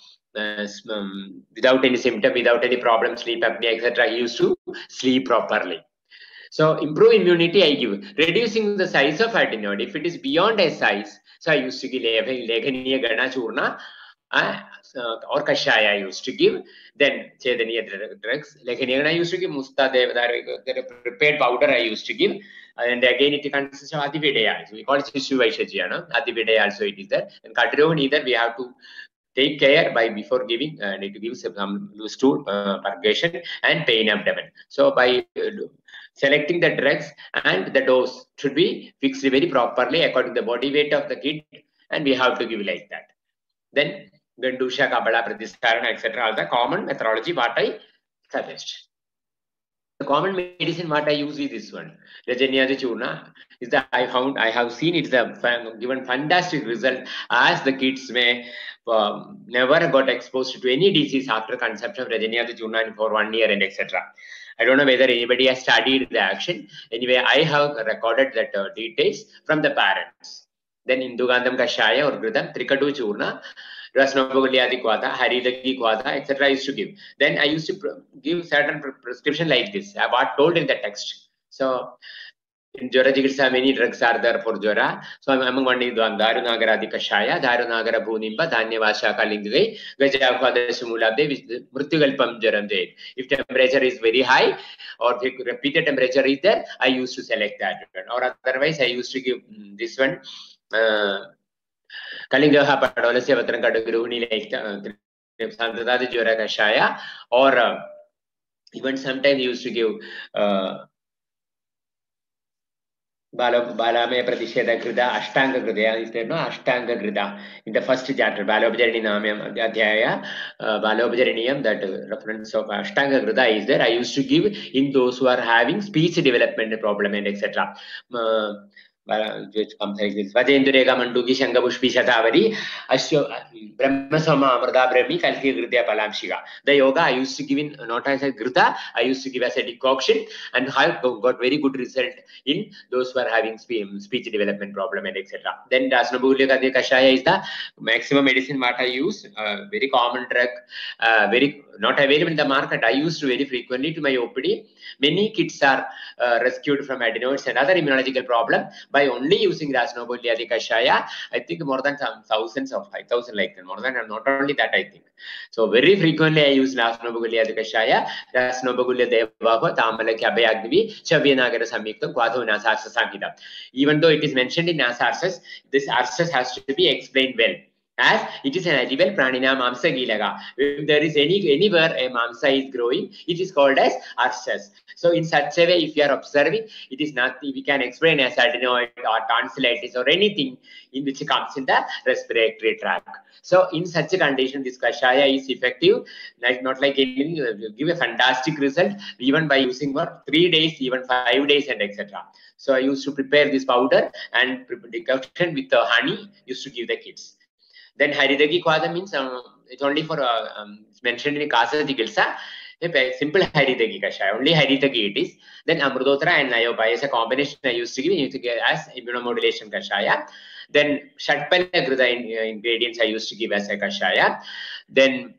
without any symptom, without any problem, sleep apnea, etc. He used to sleep properly. So improve immunity I give. Reducing the size of adenoid. If it is beyond a size, so I used to give Leghaniya Gana Churna or Kashaya I used to give. Then Chedaniya drugs. Leghaniya I used to give Musta Devadara prepared powder I used to give. And again, it consists of Adividaya. So we call it Shishu Vaishajyana. Adividaya also it is there. And Kadrion either we have to take care by before giving, need to give some loose stool, purgation and pain abdomen. So by selecting the drugs and the dose should be fixed very properly according to the body weight of the kid, and we have to give like that. Then Gandusha, Kabala, Pradhistarana, etc. All the common methodology what I suggest. The common medicine what I use is this one. Rajaniyazi Churna is that I have seen it's given fantastic result, as the kids may never got exposed to any disease after consumption of Rajaniyazi Churna for 1 year and etc. I don't know whether anybody has studied the action. Anyway, I have recorded that details from the parents. Then Indugandham Kashaya or Gridam, Trikadu Churna, Rasnabugulyadi Kwata, Haridaki Kwata, etc. I used to give. Then I used to give certain prescription like this, what told in the text. So in Jora Chikitsa, many drugs are there for Jora. So among one is Darunagaradi Kashaya, Darunagara Bhunimba, Dhanyavasha Kalingai, Gajakada Sumulade, which Murtugalpam Jaramde. If temperature is very high or if repeated temperature is there, I used to select that. Or otherwise, I used to give this one. Kalingaha Padolasya Vatran Kadagruni like Santadadi Jora Kashaya, or even sometimes used to give Balame Pratisheda Grida, Ashtanga Grida, is there no Ashtanga Grida in the first chapter, Balobjarinam Adhyaya, Balobjariniyam, that reference of Ashtanga Grida is there. I used to give in those who are having speech development problem and etc. Which comes like this. Vajendurega Manduki Shangabushpi Shatavari, Brahmasama Amrada Brahmi, Kalki Gridya Palamshiga. The yoga I used to give in not as a Grita, I used to give as a decoction, and have got very good result in those who are having speech development problem and etc. Then Rasnabugulyadi Kashaya is the maximum medicine what I use, very common drug, very not available in the market. I used to very frequently to my OPD. Many kids are rescued from adenoids and other immunological problem by only using Rasnobulyadi Kashaya. I think more than some thousands of 5,000 like that. More than, not only that, I think. So very frequently I use Rasnobulyadi Kashaya, Rasnobulya Devava, Tamala Kabayagvi, Chavianagara Samyuktam, Kwatho Nasarsa Samhita. Even though it is mentioned in Nasarsas, this arsas has to be explained well. As it is an edible pranina mamsa gilaga. If there is anywhere a mamsa is growing, it is called as arsas. So in such a way, if you are observing, it is nothing we can explain as adenoid or tonsillitis or anything in which comes in the respiratory tract. So in such a condition, this kashaya is effective, like not like anything, give a fantastic result even by using for 3 days, even 5 days, and etc. So I used to prepare this powder and decoction with the honey, used to give the kids. Then Haridagi Kwada means it's only for it's mentioned in Kasa Jigilsa. Simple Haridagi Kashaya, only Haridagi it is. Then Amrudotra and Nayobai is a combination I used to give as immunomodulation Kashaya. Then Shatpala ingredients I used to give as a Kashaya. Then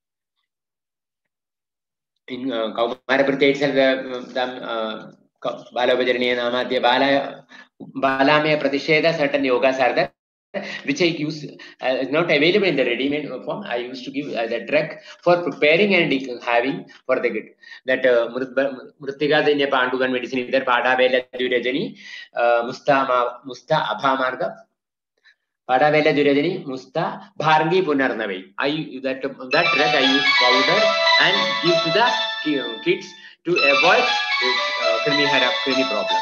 in Kaumaraprati itself, Balabhajarani Namadya Balame Pratisheda, certain yogas are there, which I use is not available in the ready-made form. I used to give the drug for preparing and having for the kid. That Mrutiga Danya Pandugan medicine, either Padavela Durajani, Musta Abhamarga, Padavela Durajani, Musta Bhargi Punarnavi. That drug I use powder and give to the kids to avoid this creamy problem.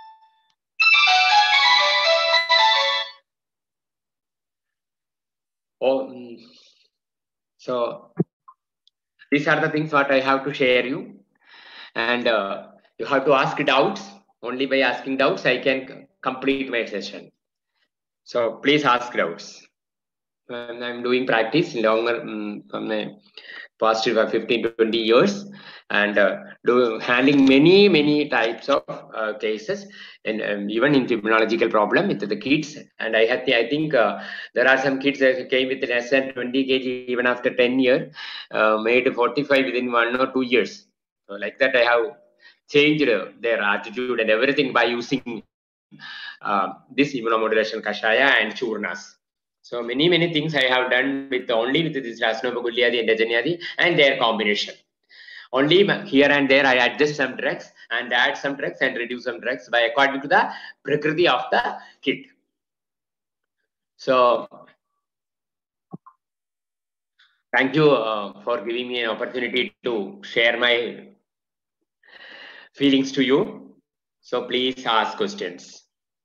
So these are the things what I have to share you, and you have to ask doubts. Only by asking doubts I can complete my session. So please ask doubts. I'm doing practice longer from the past 15 to 20 years, and handling many types of cases, and even in immunological problem with the kids. And I think there are some kids that came with less than 20 kg even after 10 years, made 45 within 1 or 2 years. So like that, I have changed their attitude and everything by using this immunomodulation kashaya and churnas. So many things I have done with this Rasnobulyadi and Dajanyadi and their combination. Only here and there I adjust some drugs and add some drugs and reduce some drugs by according to the prakriti of the kit. So thank you for giving me an opportunity to share my feelings to you. So please ask questions.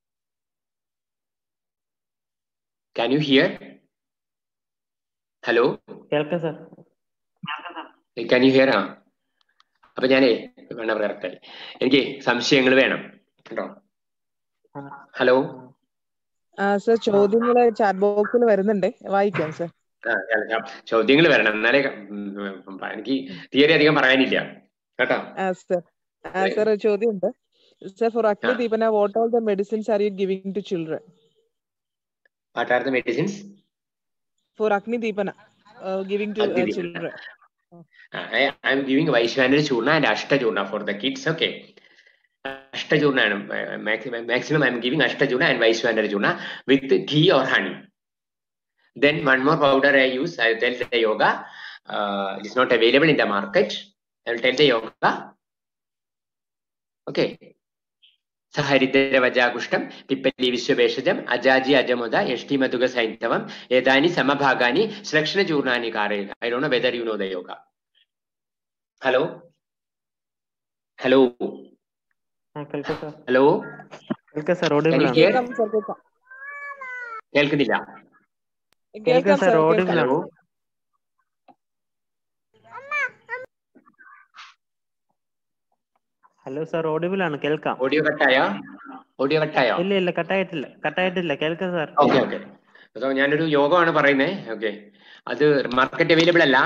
Can you hear? Hello? Welcome, sir. Can you hear? അപ്പോൾ ഞാനേ കറക്റ്റായി എനിക്ക് സംശയങ്ങൾ വേണം കേട്ടോ. Hello sir, ചോദ്യങ്ങൾ chat ബോക്സിൽ വരുന്നുണ്ട്, വായിക്കാം സർ. ചോദ്യങ്ങൾ വരണം, എന്നാലേ എനിക്ക് തീരെ അധികം പറയാനില്ല കേട്ടോ. സർ ചോദ്യമുണ്ട്. Sir, for agni deepana, what are the medicines are you giving to children? What are the medicines? For Agni Deepana, giving to children. I am giving Vaishwanara Churna and Ashta Churna for the kids. Okay. Ashta Churna, maximum I am giving Ashta Churna and Vaishwanara Churna with ghee or honey. Then one more powder I use, I will tell the yoga. It is not available in the market. I will tell the yoga. Okay. Saharidra Vajagushtam, Pipali Vishwabeshajam, Ajaji Ajamoda, Yashti Maduga Saintavam, Edani Samabhagani, Srakshana Jurnani Kare. I don't know whether you know the yoga. Hello? Hello? Hello? Can you hear? Kelkudilla. Hello? Hello, sir. Audible ആണ്, കേൾക്കാം. Audio കട്ടായോ? ഇല്ല, കട്ടായിട്ടില്ല, കേൾക്കാം sir. Okay. So ഞാനൊരു യോഗമാണ് പറയുന്നത്. Okay, അത് മാർക്കറ്റ് അവൈലബിൾ അല്ല.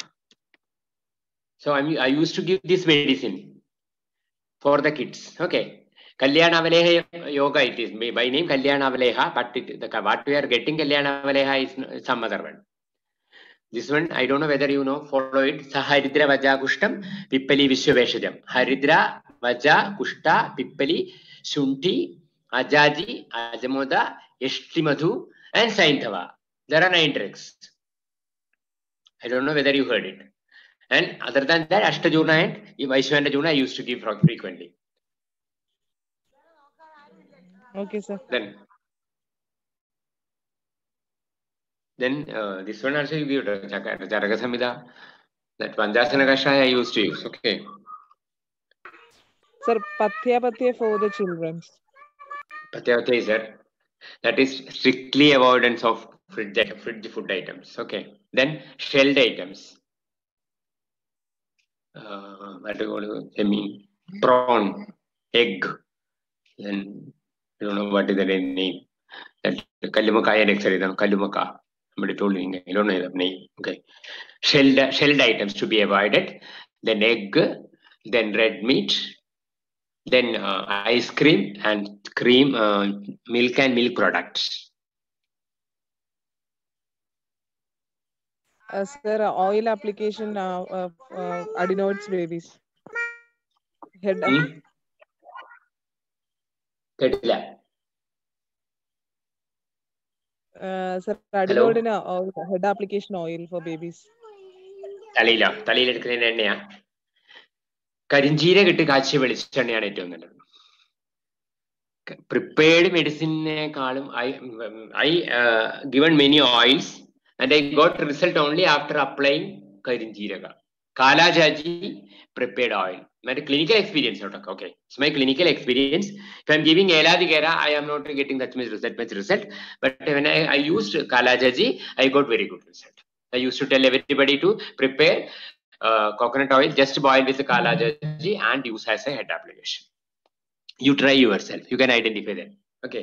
So I use to give this medicine for the kids. Okay, Kalyana Avaleha yoga it is by name Kalyana Avaleha, but what we are getting Kalyana Avaleha is some other one. This one, I don't know whether you know, follow it. Saharidra Vaja Kushtam, Pippali Vishwaveshajam. Haridra, Vaja, Kushta, Pippali, Shunti, Ajaji, Ajamoda, Yashtimadhu, and Saintava. There are 9 drugs. I don't know whether you heard it. And other than that, Ashtajurna and Vaishwanajurna I used to give frequently. Okay, sir. Then this one also you give Charaka Samhita. That Panjasana Kashaya I used to use. Okay. Sir, Pathya for the children. Pathya is there. That is strictly avoidance of fridge food items. Okay. Then shelled items. What do you mean? Prawn, egg. Then I don't know what is the name. That Kalumaka and etc. Kalumaka. Somebody told me. I don't know the name. Okay. Shelled items to be avoided. Then egg. Then red meat. Then ice cream and cream, milk and milk products. Sir, oil application adenoids babies. Head. Sir, adenoid head application oil for babies. Talila എടുക്കുന്നതിന് കരിഞ്ജീരകം ഇട്ട് കാച്ചി വെളിച്ചെണ്ണയാണ് ഏറ്റവും നല്ലത്. Prepared medicine I given many oils and I got result only after applying Karinjiraga. Kalajaji prepared oil. My clinical experience. Okay, it's my clinical experience. If I'm giving Eladigera, I am not getting that much result. But when I used Kalajaji, I got very good result. I used to tell everybody to prepare coconut oil, just boil with the Kalajaji and use as a head application. You try yourself. You can identify them. Okay.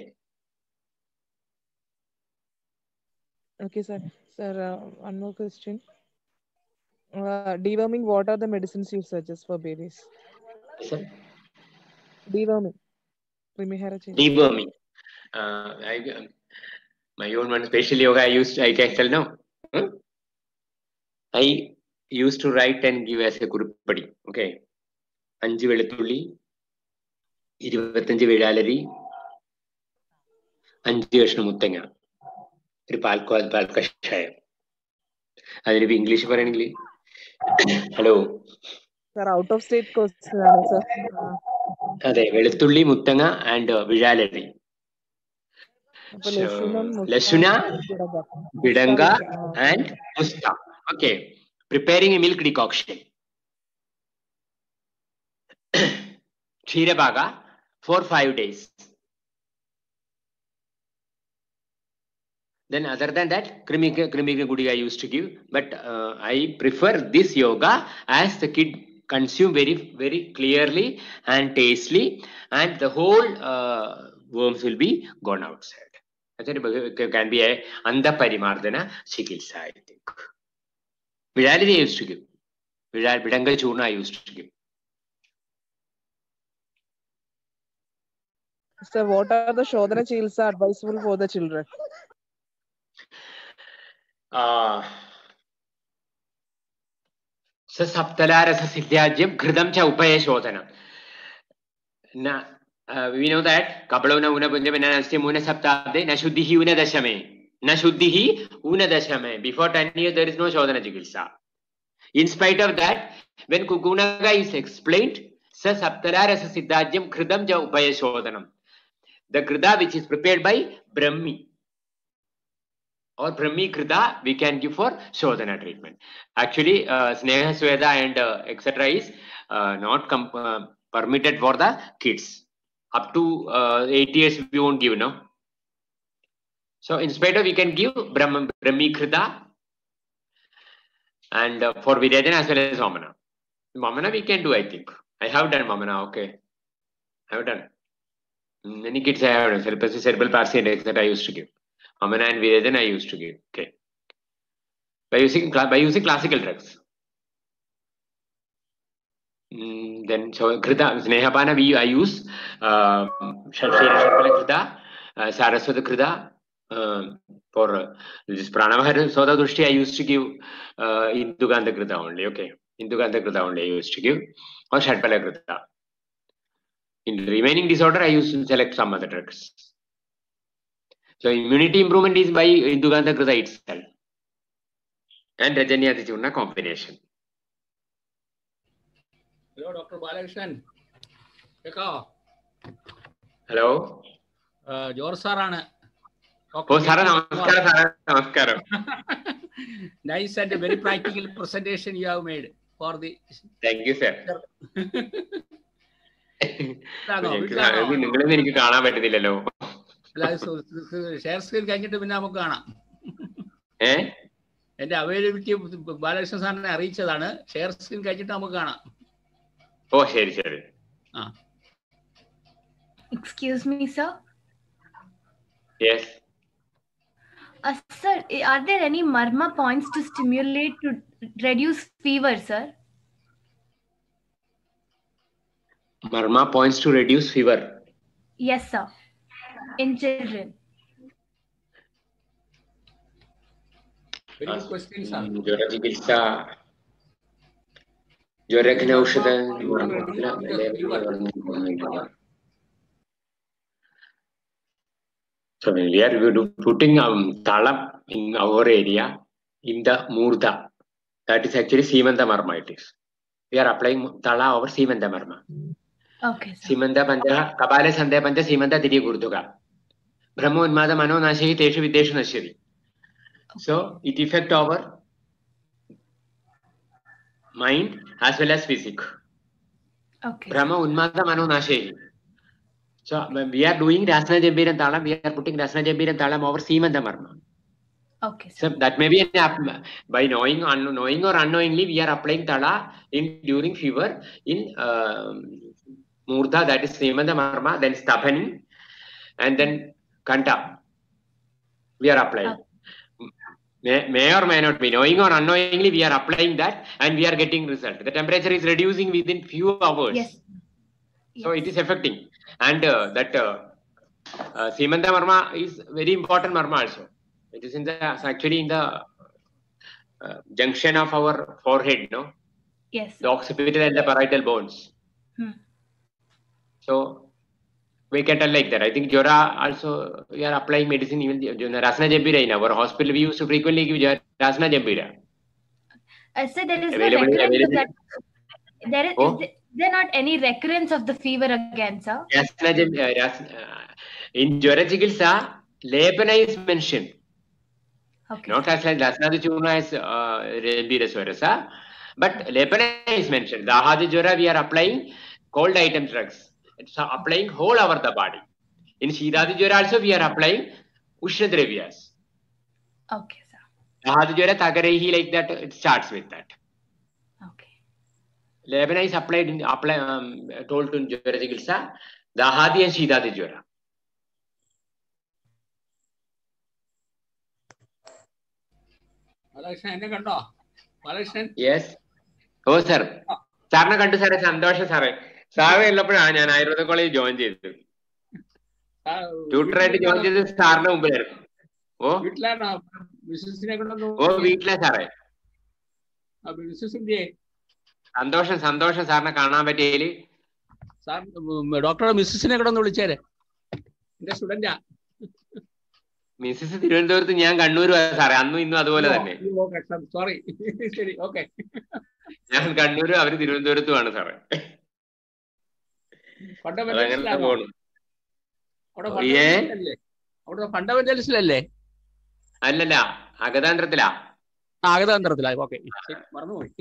Okay, sir. Sir, one more question. Deworming, what are the medicines you suggest for babies? Sir? Deworming. Deworming. My own one special yoga I can tell now. I used to write and give as a kurupadi. Okay. 5 വെളുത്തുള്ളി 25 വിഴാലരി 5 കഷ്ണം മുത്തങ്ങ ഒരു പാൽ കഷായം. അതിനിപ്പോ English പറയണെങ്കിൽ hello sir out of state question ആണ് sir. അതെ, വെളുത്തുള്ളി മുത്തങ്ങ ആൻഡ് വിഴാലരി. Lasuna, vidanga and musta. Okay, preparing a milk decoction. Ksheerabaga for 5 days. Then other than that, Krimika Gudi I used to give, but I prefer this yoga as the kid consume very, very clearly and tastily, and the whole worms will be gone outside. That can be a Anda Parimardana Chikitsa, I think. Vidality I used to give. Vidanga Churna I used to give. Sir, what are the Shodhana Chikitsa advisable for the children? Saptalarasa Siddhyajyam Kridam cha Upaya Shodhana. We know that Kapalona Una Punjabanasti Muna Saptabde, Nashuddhihi Una Dashame. Nashuddhihi Una Dashame. Before 10 years, there is no Shodhana Chikitsa. In spite of that, when Kukunaga is explained, Sa Saptalarasa Siddhyajyam Kridam cha Upaya Shodhanam. The Krida which is prepared by Brahmi or Brahmi Krida we can give for Shodhana treatment. Actually, Sneha Sweda and etc. is not permitted for the kids. Up to 8 years we won't give, no. So in spite of we can give Brahmi Krida and for Viredana as well as Vamana. Vamana we can do, I think. I have done Vamana, okay. I have done. Many kids I have done. Cerebral palsy and etc. I used to give. Vamana and Viredana I used to give. Okay. By using classical drugs. Then so Krita, Snehapana I use Sharpala Krita, Saraswata Krita. For this Pranavahara Soda Dushti I used to give Indugandha Krita only. Okay. Indugandha Krita only I used to give. Or Sharpala Krita. In remaining disorder, I used to select some other drugs. So immunity improvement is by Indugandha Krita itself and Rajanyati Churna combination. Hello, Dr. Balakrishnan. Hello. George Sarana. Oh, Sara, namaskara, Sara, namaskara. Nice and a very practical presentation you have made for the. Thank you, sir. Share screen കഴിഞ്ഞിട്ട് പിന്നെ നമുക്ക് കാണാം. എന്റെ availability Balakrishnan സാറിനെ അറിയിച്ചതാണ്. Share screen കഴിഞ്ഞിട്ട് നമുക്ക് കാണാം. ഓ ശരി ശരി. Excuse me, sir. Yes. Sir, are there any marma points to stimulate to reduce fever, sir? Marma points to reduce fever. Yes, sir. In children. Very good question, sir. Jwara chikitsa. Jwarakina aushadha. So when we are putting talam in our area, in the murda, that is actually Simantha marma it is. We are applying tala over Simantha marma. Okay, sir. Simantha panja, kabale sandhya panja, Simantha diri gurduga. Brahmo unmada mano nashehi teshu videshu nashiri. So it affects our mind as well as physics. Okay. Brahma unmada mano nashehi. So when we are doing Rasana Jambiran Talam, we are putting Rasana Jambiran Talam over Simantha marma. Okay, sir. So that may be by knowing or unknowingly we are applying tala in during fever in murda, that is Simantha marma, then Stapani, and then Kanta. We are applying. May or may not be knowing or unknowingly we are applying that and we are getting result. The temperature is reducing within few hours. Yes. So it is affecting. And that Simantha marma is very important marma also. It is in the actually in the junction of our forehead, no? Yes. The occipital and the parietal bones. So we can tell like that. I think Jora also we are applying medicine even Rasana Jambira in our hospital. We used to frequently give Rasana Jambira. I said there is no recurrence of that. There is there not any recurrence of the fever again, sir? Rasana Jambira. In Jwara Chikitsa, Lepana is mentioned. Okay. Not as like Rasana Churna is Jambira Swarasa, but Lepana is mentioned. Dahadi Jwara we are applying cold item drugs. It's applying whole over the body. In Shidadi Jwara also we are applying Ushna Dravyas. Okay, sir. Dahadi Jwara Tagarehi like that, it starts with that. Okay. Lepana is applied in told to Jwara Chikitsa, Dahadi and Shidadi Jwara. Balakrishnan എന്നെ കണ്ടോ? Balakrishnan? Yes. Oh sir. സാറിനെ കണ്ടു സാറേ, സന്തോഷം സാറേ. Sir ഉള്ളപ്പോഴാണ് ഞാൻ Ayurveda college join ചെയ്തത്. ട്യൂട്ടറായിട്ട് join ചെയ്തത് സാറിന്റെ മുമ്പിലായിരുന്നു. ഓ വീട്ടിലാണോ? മിസ്സസിനെ കൊണ്ടൊന്ന് ഓ വീട്ടിലെ സാറേ. സന്തോഷം സന്തോഷം സാറിനെ കാണാൻ പറ്റിയതില്. സാർ ഡോക്ടറെ മിസ്സസിനെ കൂടെ ഒന്ന് വിളിച്ചേരെ, എന്റെ സ്റ്റുഡന്റാ. മിസ്സസ് തിരുവനന്തപുരത്ത്, ഞാൻ കണ്ണൂർ സാറേ. അന്നും ഇന്നും അതുപോലെ തന്നെ. സോറി. ശരി, ഓക്കെ. ഞാൻ കണ്ണൂരും അവര് തിരുവനന്തപുരത്തുമാണ് സാറേ. ഫണ്ടമെന്റലിസ്റ്റിലല്ലേ? അല്ലല്ല, അഗതാന്ത്രത്തിലാ. അഗതാന്ത്രത്തിലാ. ഓക്കെ, മറന്നുപോയി.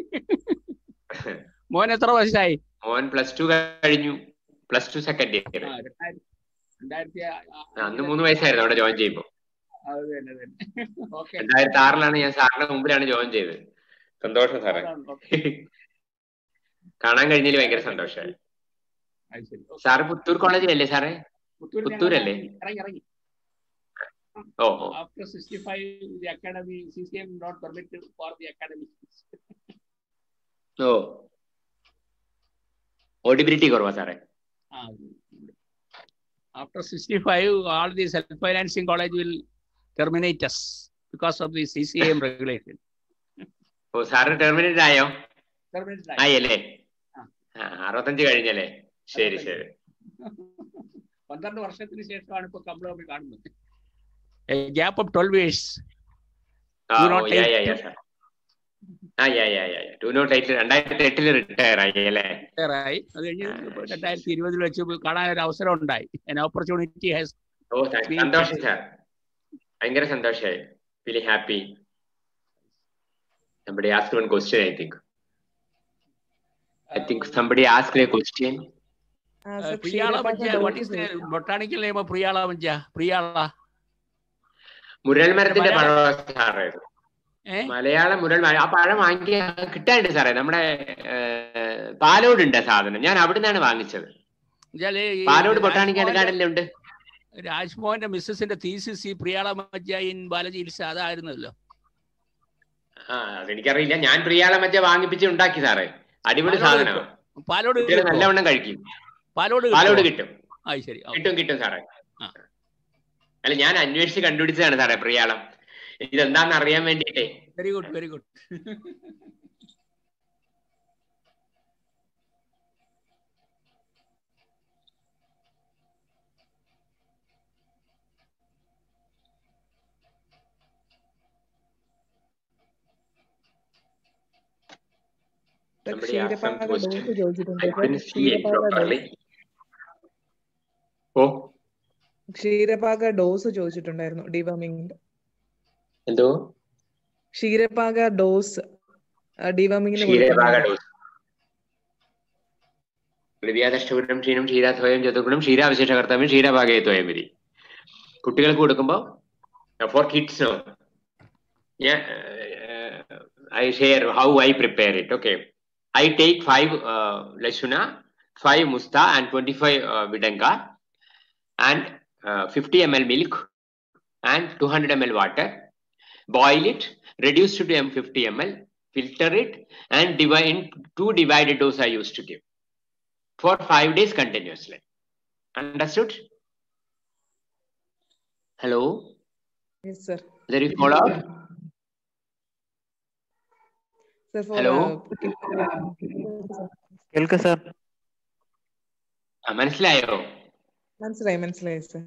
മോൻ എത്ര വയസ്സായി? മോൻ +2 കഴിഞ്ഞു. +2 സെക്കൻഡ് ഇയർ. അന്ന് 3 വയസ്സായിരുന്നു അവിടെ ജോയിൻ ചെയ്യുമ്പോ. 2006 ഞാൻ സാറിന്റെ മുമ്പിലാണ് ജോയിൻ ചെയ്തത്. സന്തോഷം സാറേ, കാണാൻ കഴിഞ്ഞതിൽ ഭയങ്കര സന്തോഷമായി. സാറ് പുത്തൂർ കോളേജിലല്ലേ സാറേ? പുത്തൂരല്ലേ? ഓ After 65 the academy CCM not permitted for the academy. ഓ ഓഡിബിലിറ്റി കുറവാ സാറേ. After 65 all the self-financing college will terminate us because of the CCM regulation. ഓ സാറിന് ടെർമിനേറ്റ് ആയോ? Terminated. ആയല്ലേ? 65 കഴിഞ്ഞല്ലേ? ശരി ശരി. 12 വർഷത്തിന് ശേഷമാണ് ഇപ്പൊ കമ്പിളി കാണുന്നത്. Gap of 12 years. Do not take 2008 retire ആയി അല്ലേ? അത് കഴിഞ്ഞ് 2020 വെച്ച് കാണാൻ ഒരു അവസരം ഉണ്ടായി. An opportunity has. സന്തോഷം സാർ, ഭയങ്കര സന്തോഷമായി. Really happy. Somebody asked one question, I think somebody asked a question. Priyala Manja, what is the botanical name of Priyala Manja? Priyala. മുരൽ മരത്തിന്റെ പഴം സാറേ, മലയാളം മുരൽ മരം. ആ പഴം വാങ്ങിയ കിട്ടാനുണ്ട് സാറേ, നമ്മുടെ പാലോടുണ്ട് സാധനം. ഞാൻ അവിടെ നിന്നാണ് വാങ്ങിച്ചത്. പാലോട് ബൊട്ടാണിക്കൽ ഗാർഡനിൽ ഉണ്ട്. രാജ്മോഹന്റെ മിസ്സസിന്റെ തീസിസ് ഈ പ്രിയാള മജ്ജ ഇൻ ബാലജി ഹിൽസ് അതായിരുന്നല്ലോ. അതെനിക്കറിയില്ല. ഞാൻ പ്രിയാള മജ്ജ വാങ്ങിപ്പിച്ച് ഉണ്ടാക്കി സാറേ. അടിപൊളി സാധനമാണ്. പാലോട് നല്ലവണ്ണം കഴിക്കും. പാലോട് കിട്ടും. കിട്ടും സാറേ. അല്ല, ഞാൻ അന്വേഷിച്ച് കണ്ടുപിടിച്ചതാണ് സാറേ പ്രിയാളം. ഇതെന്താന്ന് അറിയാൻ വേണ്ടിട്ടേ. Very good, very good. ക്ഷീരപാക ഡോസ് ചോദിച്ചിട്ടുണ്ടായിരുന്നു ഡിവാമിങ്ങിന്റെ. എന്തോ ക്ഷീരപാക ഡോസ് ഡിവാമിങ്ങിന് ക്ഷീരം ക്ഷീരാത്വയം ചതുർഗുണം ക്ഷീരാവിശേഷ കർത്തവ്യം ക്ഷീരപാകയത്വയം വരി. കുട്ടികൾക്ക് കൊടുക്കുമ്പോ for kids I share how I prepare it. Okay, I take 5 lashuna, 5 musta and 25 vidanka and 50 ml milk and 200 ml water. Boil it, reduce it to 50 ml, filter it and divide in 2 divided dose I used to give for 5 days continuously. Understood? Hello? Yes sir. There you follow up? Hello കേൾക്കാം sir. മനസ്സിലായോ? മനസ്സിലായി sir.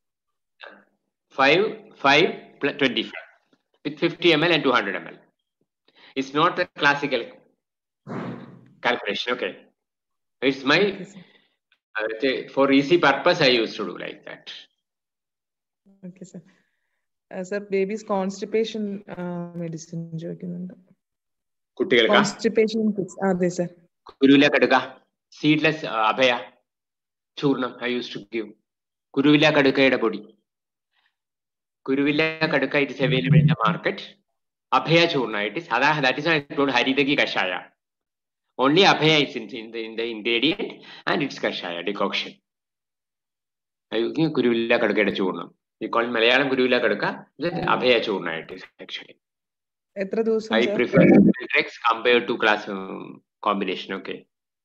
5 plus 25 with 50 ml and 200 ml. It's not the classical calculation. Okay, it's my for easy purpose I used to do like that. Okay sir. Sir, baby's constipation medicine ചോദിക്കുന്നുണ്ട്. കുട്ടികൾക്ക് constipation അതെ sir. കുരുവില കടുക seedless അഭയ ചൂർണം I used to give. കുരുവില കടുക്കയുടെ പൊടി, കുരുവില കടുക്ക it is available in the market. Abhaya churna it is. That is why I told Haridagi Kashaya. Only Abhaya is in the ingredient and it's Kashaya decoction. Kuruvilla Kadaka churna. We call it Malayalam Kuruvilla Kadaka. That Abhaya churna it is actually. I prefer Trex compared to class combination. Okay.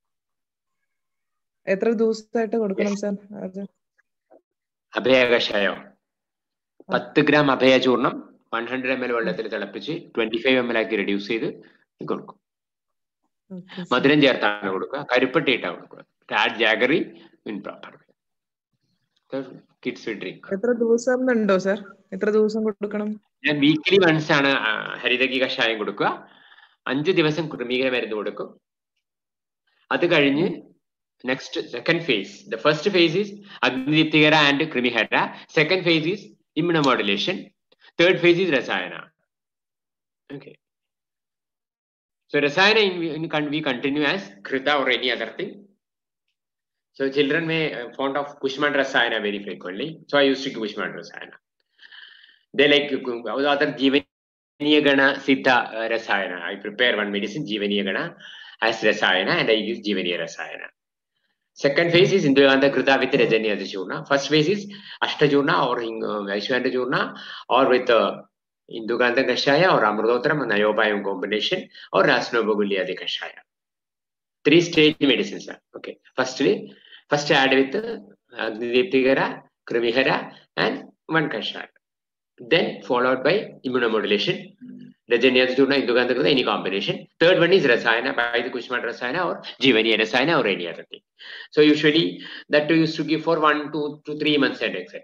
എത്ര ദിവസമായിട്ട് കൊടുക്കണം sir? അഭയ കഷായം 10 gram അഭയ ചൂർണം 100 ml വെള്ളത്തിൽ തിളപ്പിച്ച് 25 ml ആക്കി reduce ചെയ്ത് കൊടുക്കും. മധുരം ചേർത്താണ് കൊടുക്കുക, കരിപ്പട്ടിയിട്ടാണ് കൊടുക്കുക. Add jaggery in proper kids drink. എത്ര ദിവസം ഉണ്ടോ സാർ? എത്ര ദിവസം കൊടുക്കണം? ഞാൻ വീക്ക്ലി വൺസ് ആണ് ഹരിതകി കഷായം കൊടുക്കുക. 5 ദിവസം കൃമീകര മരുന്ന് കൊടുക്കും. അത് കഴിഞ്ഞ് next second phase. The first phase is Agnidiptigara and Krimihara. Second phase is immunomodulation. Third phase is Rasayana. Okay. So Rasayana we continue as Krita or any other thing. So children may fond of Kushman Rasayana very frequently. So I used to give Kushman Rasayana. They like other Jeevaniyagana Siddha Rasayana. I prepare one medicine Jeevaniyagana as Rasayana and I use Jeevaniya Rasayana. Second phase is Induganta Krita with Rajaniya Churna. First phase is Ashtajurna or Vaishwanda Churna or with Induganta Kashaya or Amrutotram and Ayobayam combination or Rasnobogulya Kashaya. 3-stage medicines. Okay. First add with Agnidiptigara, Krimihara and one Kashaya. Then followed by immunomodulation. Rajanyata Churna, Indugandha, any combination. Third one is Rasayana, by the Kushman Rasayana or Jivani Rasayana or any other thing. So usually that used to give for 1 to 3 months and etc.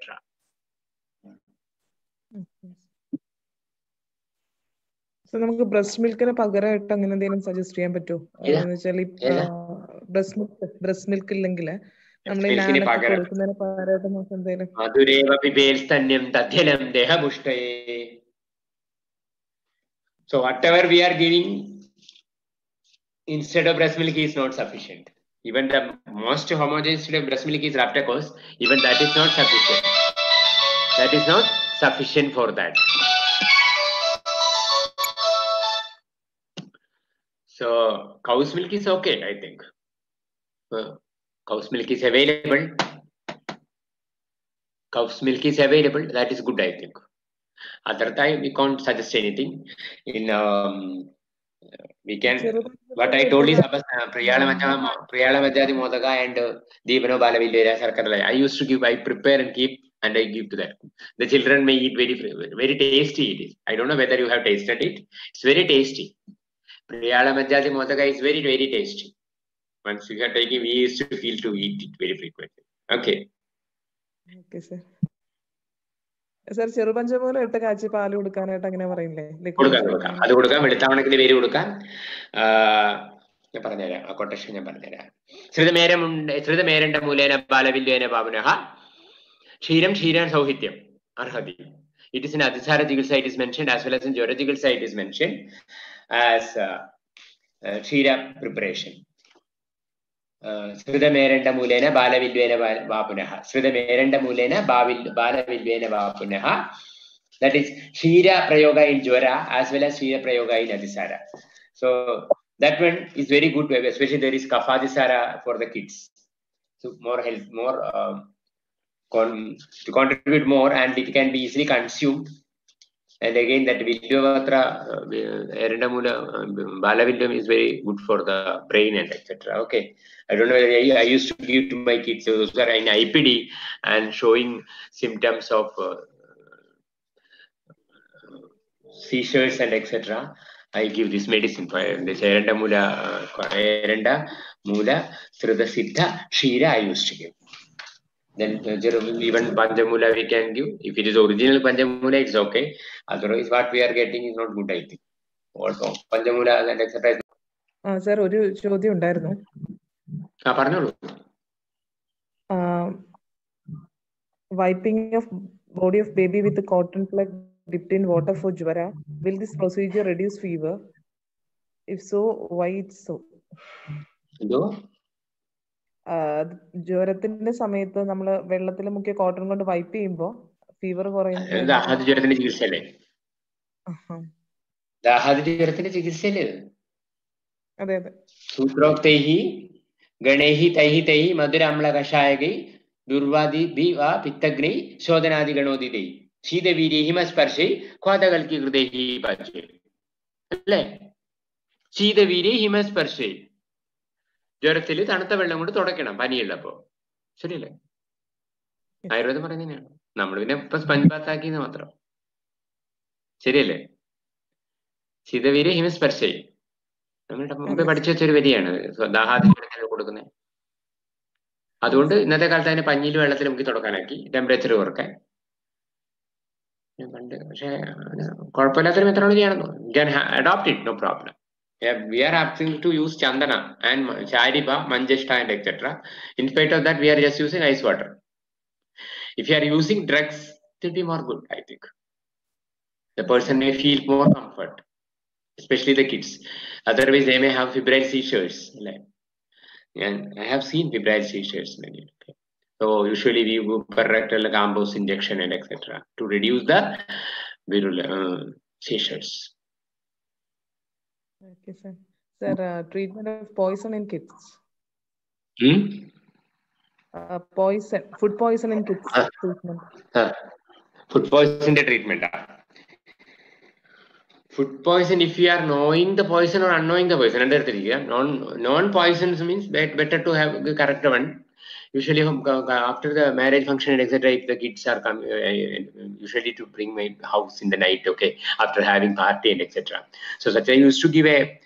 So നമുക്ക് breast മിൽക്കിന് പകരമായിട്ട് അങ്ങനെ എന്തെങ്കിലും suggest ചെയ്യാൻ പറ്റുമോ? എന്ന് വെച്ചാൽ breast milk ഇല്ലെങ്കിൽ നമ്മൾ ഈ നാനൊക്കെ കൊടുക്കുന്നതിന് പകരമായിട്ട് നമുക്ക് എന്തെങ്കിലും മധുരേവ പിബേൽസ്തന്യം തദ്ധ്യലം ദേഹപുഷ്ടയേ. So whatever we are giving instead of breast milk is not sufficient. Even the most homogeneous breast milk is Raptacos. Even that is not sufficient. That is not sufficient for that. So cow's milk is okay, I think. Cow's milk is available. Cow's milk is available. That is good, I think. Other time we can't suggest anything. In we can. What I told is Priyala Majadi Modaka and Devano Balavilla Sarkarala. I used to give. I prepare and keep, and I give to them. The children may eat very tasty. It is. I don't know whether you have tasted it. It's very tasty. Priyala Majadi Modaka is very tasty. Once we are taking, we used to feel to eat it very frequently. Okay. Okay, sir. Sir, ചെറുപഞ്ചമൂലം ഇട്ട് കാച്ചി പാല് കൊടുക്കാനായിട്ട് അങ്ങനെ പറയില്ലേ? അത് കൊടുക്കാം, വെളുത്താവണക്കിന്റെ പേര് കൊടുക്കാം. ഞാൻ പറഞ്ഞുതരാം, ആ കൊട്ടേഷൻ ഞാൻ പറഞ്ഞുതരാം. ശ്രുതമേരണ്ട മൂലേന ബാലവില്യേന ബാബുനഃ ക്ഷീരം ക്ഷീരാൻ സൗഹിത്യം അർഹതി. It is in Adhisara Chikitsa it is mentioned, as well as in Jwara Chikitsa it is mentioned as ക്ഷീര preparation. Sridhamerenda Mulena Balavidvena Vapunaha. Sridhamerenda Mulena Balavidvena Vapunaha. That is Shira Prayoga in Jwara as well as Shira Prayoga in Adhisara. So that one is very good, especially there is Kapha-Adhisara for the kids. So more health, more to contribute more, and it can be easily consumed. And again, that Vidyavatra Erendamula Balavidam is very good for the brain and etc. Okay. I don't know whether I used to give to my kids. So those are in IPD and showing symptoms of seizures and etc. I give this medicine for this Erendamula Sridhasiddha Shira I used to give. Then even Panjamula we can give. If it is original Panjamula, it's okay. Otherwise, what we are getting is not good, I think. Also, Panjamula and etc. Sir, ഒരു ചോദ്യം ഉണ്ടായിരുന്നു. പറഞ്ഞോളൂ. Wiping of body of baby with a cotton plug dipped in water for Jwara. Will this procedure reduce fever? If so, why it's so? ജ്വരത്തിന്റെ സമയത്ത് നമ്മള് വെള്ളത്തിൽ മുക്കിയ cotton കൊണ്ട് wipe ചെയ്യുമ്പോ ഫീവർ കുറയുന്നത് ചികിത്സയല്ലേ? ചികിത്സയല്ലേ? അതെ അതെ. സൂത്രോക്തൈഹി ഗണൈഹി തൈഹി തൈഹി മധുരാമ്ല കഷായകൈ ദുർവാദി ദിവാ പിത്തഗ്നൈ ശോധനാദി ഗണോദിതൈ ശീതവീര്യ ഹിമസ്പർശൈ ക്വാദകൽക്കി ഹൃദൈഹി പാചേ. അല്ലേ? ശീതവീര്യ ഹിമസ്പർശൈ. ജ്വരത്തിൽ തണുത്ത വെള്ളം കൊണ്ട് തുടയ്ക്കണം പനിയുള്ളപ്പോ. ശരിയല്ലേ? ആയുർവേദം പറയുന്നതിനാണ്. നമ്മൾ പിന്നെ ഇപ്പൊ സ്പഞ്ച് ബാത്ത് ആക്കിയെന്ന് മാത്രം. ശരിയല്ലേ? ശീതവീര്യ ഹിമസ്പർശൈ നമ്മുടെ മുമ്പേ പഠിച്ചു വെച്ചൊരു വരിയാണ് ദാഹാദികളൊക്കെ കൊടുക്കുന്നത്. അതുകൊണ്ട് ഇന്നത്തെ കാലത്ത് അതിനെ പഞ്ഞിയിൽ വെള്ളത്തിൽ മുക്കി തുടക്കാനാക്കി ടെമ്പറേച്ചർ കുറക്കാൻ. പണ്ട് പക്ഷെ കുഴപ്പമില്ലാത്തൊരു മെത്തഡോളജിയാണെന്നോ. You can adopt it, no problem. We are asking to use Chandana and Charipa, Manjeshta and etc. In spite of that, we are just using ice water. If you are using drugs, it will be more good, I think. The person may feel more comfort, especially the kids. Otherwise, they may have febrile seizures. And I have seen febrile seizures many. So usually we go per rectal gambos injection and etc. to reduce the seizures. Okay, sir. Sir, treatment of poison in kids. Poison, food poison in kids treatment. Food poison treatment. Food poison, if you are knowing the poison or unknowing the poison, non-poisons means better to have the correct one. Usually after the marriage function and etc., if the kids are coming, usually to bring my house in the night, okay, after having party and etc. So such I used to give a,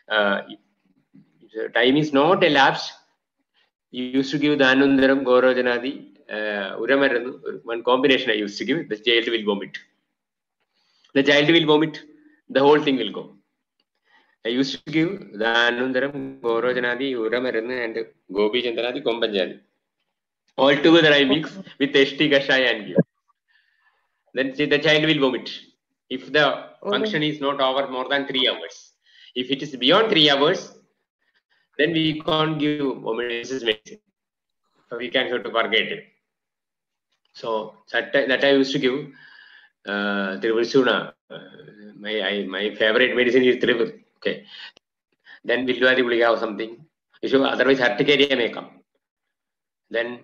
time is not elapsed, you used to give Dhanundaram, Gorojanadi, Uramarannu, one combination I used to give, the child will vomit. The child will vomit, the whole thing will go. I used to give Dhanundaram, Gorojanadi, Uramarannu and Gopi Chandranadi, Kompanjali. All together I mix with Eshti Kashaya and give. Then see, the child will vomit. If the function is not over more than 3 hours. If it is beyond 3 hours, then we can't give medicine. So we can have to forget it. So that I used to give Trivulsuna. My favorite medicine is Trivul. Okay. Then Villuadi Gulika or something. Otherwise, Articaria may come. Then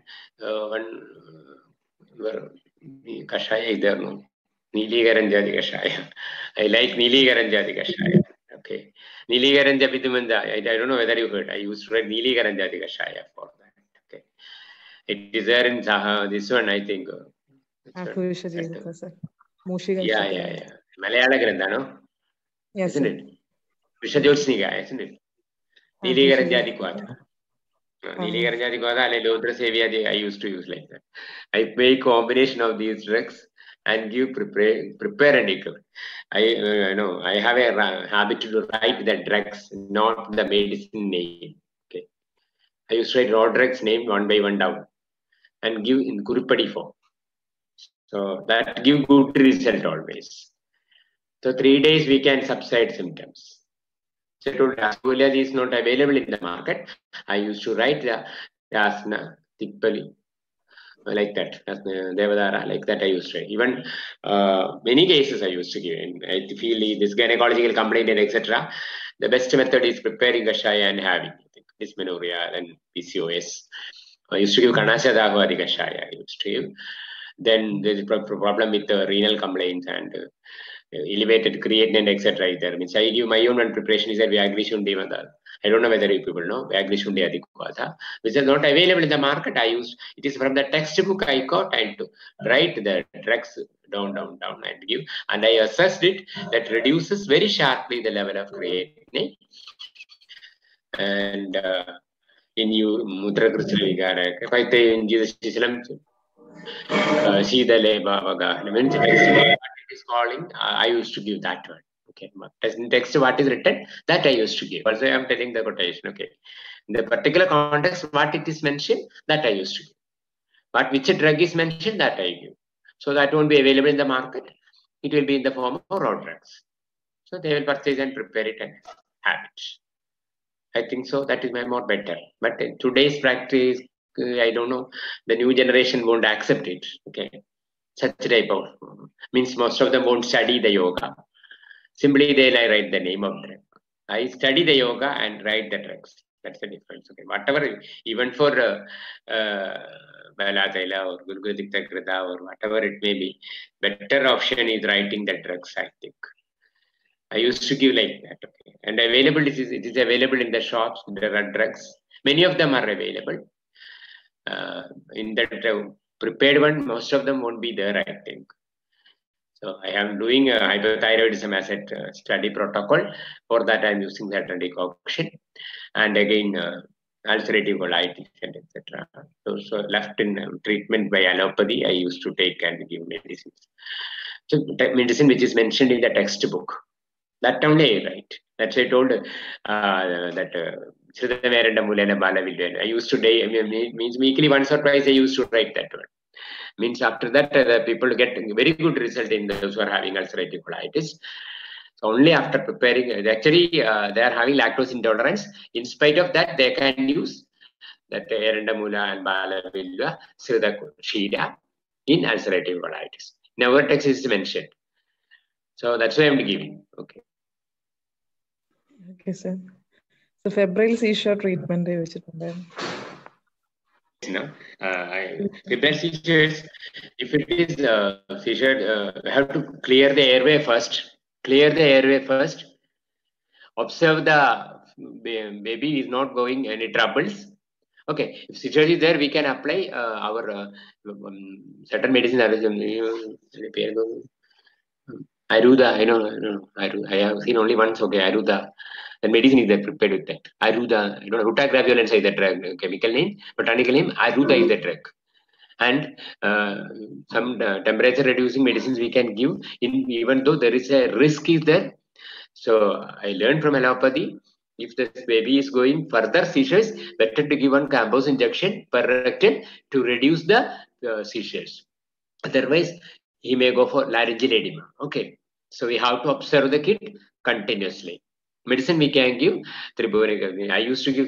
Kashaya is there, no? Neeli Garanjadi Kashaya. I like Neeli Garanjadi Kashaya. Okay. Neeli Garanja Vidumanda. I don't know whether you heard. I used to read Neeli Garanjadi Kashaya for that. Okay. It is there in this one, I think. Yeah. Malayala Granda, no? Yes, isn't it? Vishajyotsnika, isn't it? Neeli Garanjadi Kwata. Neeli Garanjadi Kwata and Lodra Sevia, I used to use like that. I make combination of these drugs and give prepare and equal. I have a habit to write the drugs, not the medicine name. Okay. I used to write raw drugs name one by one down and give in Kurupadi form. So that give good result always. So 3 days we can subside symptoms. So I told Rasgulia is not available in the market. I used to write the Rasna, Tippali, like that, Devadara, like that I used to. Even many cases I used to give. And I feel this gynecological complaint and etc. The best method is preparing Kashaya and having dysmenorrhea and PCOS. I used to give Kanasha Dahwadi Kashaya. I used to give. Then there is a problem with the renal complaints and elevated creatinine, etc. There means I give my own one preparation is that Vyagri Shundi Madal. I don't know whether you people know Vyagri Shundi Adhikwata, which is not available in the market. I used it is from the textbook I got and to write the drugs down and give, and I assessed it that reduces very sharply the level of creatinine. And in you Mudra Krishna if I say in Jesus Shidale Bavaga, means is calling, I used to give that one. Okay, in text what is written, that I used to give. Also, I am telling the quotation. Okay, in the particular context, what it is mentioned, that I used to give. But which drug is mentioned, that I give. So that won't be available in the market. It will be in the form of raw drugs. So they will purchase and prepare it and have it. I think so. That is more better. But in today's practice, I don't know. The new generation won't accept it. Okay. Such type of means most of them won't study the yoga. Simply they write the name of drug. I study the yoga and write the drugs. That's the difference. Okay, whatever, even for Balatela or Guru Dikta Krita or whatever it may be, better option is writing the drugs, I think. I used to give like that. Okay, and available it is available in the shops. There are drugs. Many of them are available. In that prepared one, most of them won't be there, I think. So I am doing hypothyroidism as a study protocol. For that, I am using that decoction, and again ulcerative colitis and etc. So left in treatment by allopathy, I used to take and give medicines. So medicine which is mentioned in the textbook, that only right. That's why I told that. I used to means weekly once or twice I used to write that one. Means after that the people get very good result in those who are having ulcerative colitis. So only after preparing, actually they are having lactose intolerance. In spite of that, they can use that Erandamula and Balavilva, Shida in ulcerative colitis. Never text is mentioned. So that's why I'm giving. Okay. Okay, sir. So febrile seizure treatment febrile seizures, if it is seizure, we have to clear the airway first. Observe the baby is not going any troubles. Okay, if seizure is there, we can apply our certain medicine. Aruda, I have seen only once. Okay, Aruda. The medicine is there prepared with that. Aruda, Rutagravulan is the drug, chemical name, botanical name. Aruda is the drug. And some temperature reducing medicines we can give even though there is a risk is there. So I learned from allopathy, if the baby is going further seizures, better to give one campos injection per rectal to reduce the seizures. Otherwise, he may go for laryngeal edema. Okay, so we have to observe the kid continuously. Medicine we can give Tribhuvan. I used to give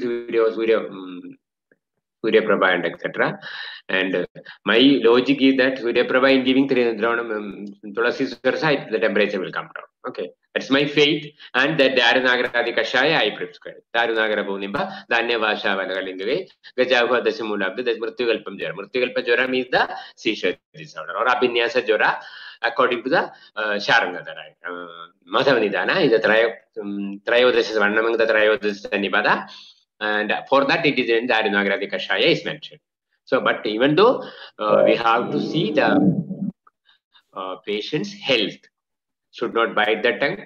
Surya Prabha and etc. And my logic is that Surya Prabha in giving Tulasi side, the temperature will come down. Okay, that's my faith, and that Darunagaradi Kashaya I prescribe. Darunagara Bunimba, Danya Vasha Vanagalingave, Gajava the Simulab, the Murtugalpam Jora. Murtugalpa Jora means the seizure disorder or Abinyasa Jora, according to the Sharanga. Madhavanidana is the Triodesis, one among the Triodesis and Nibada. And for that, it is in the Darunagaradi Kashaya is mentioned. So, but even though we have to see the patient's health, should not bite the tongue.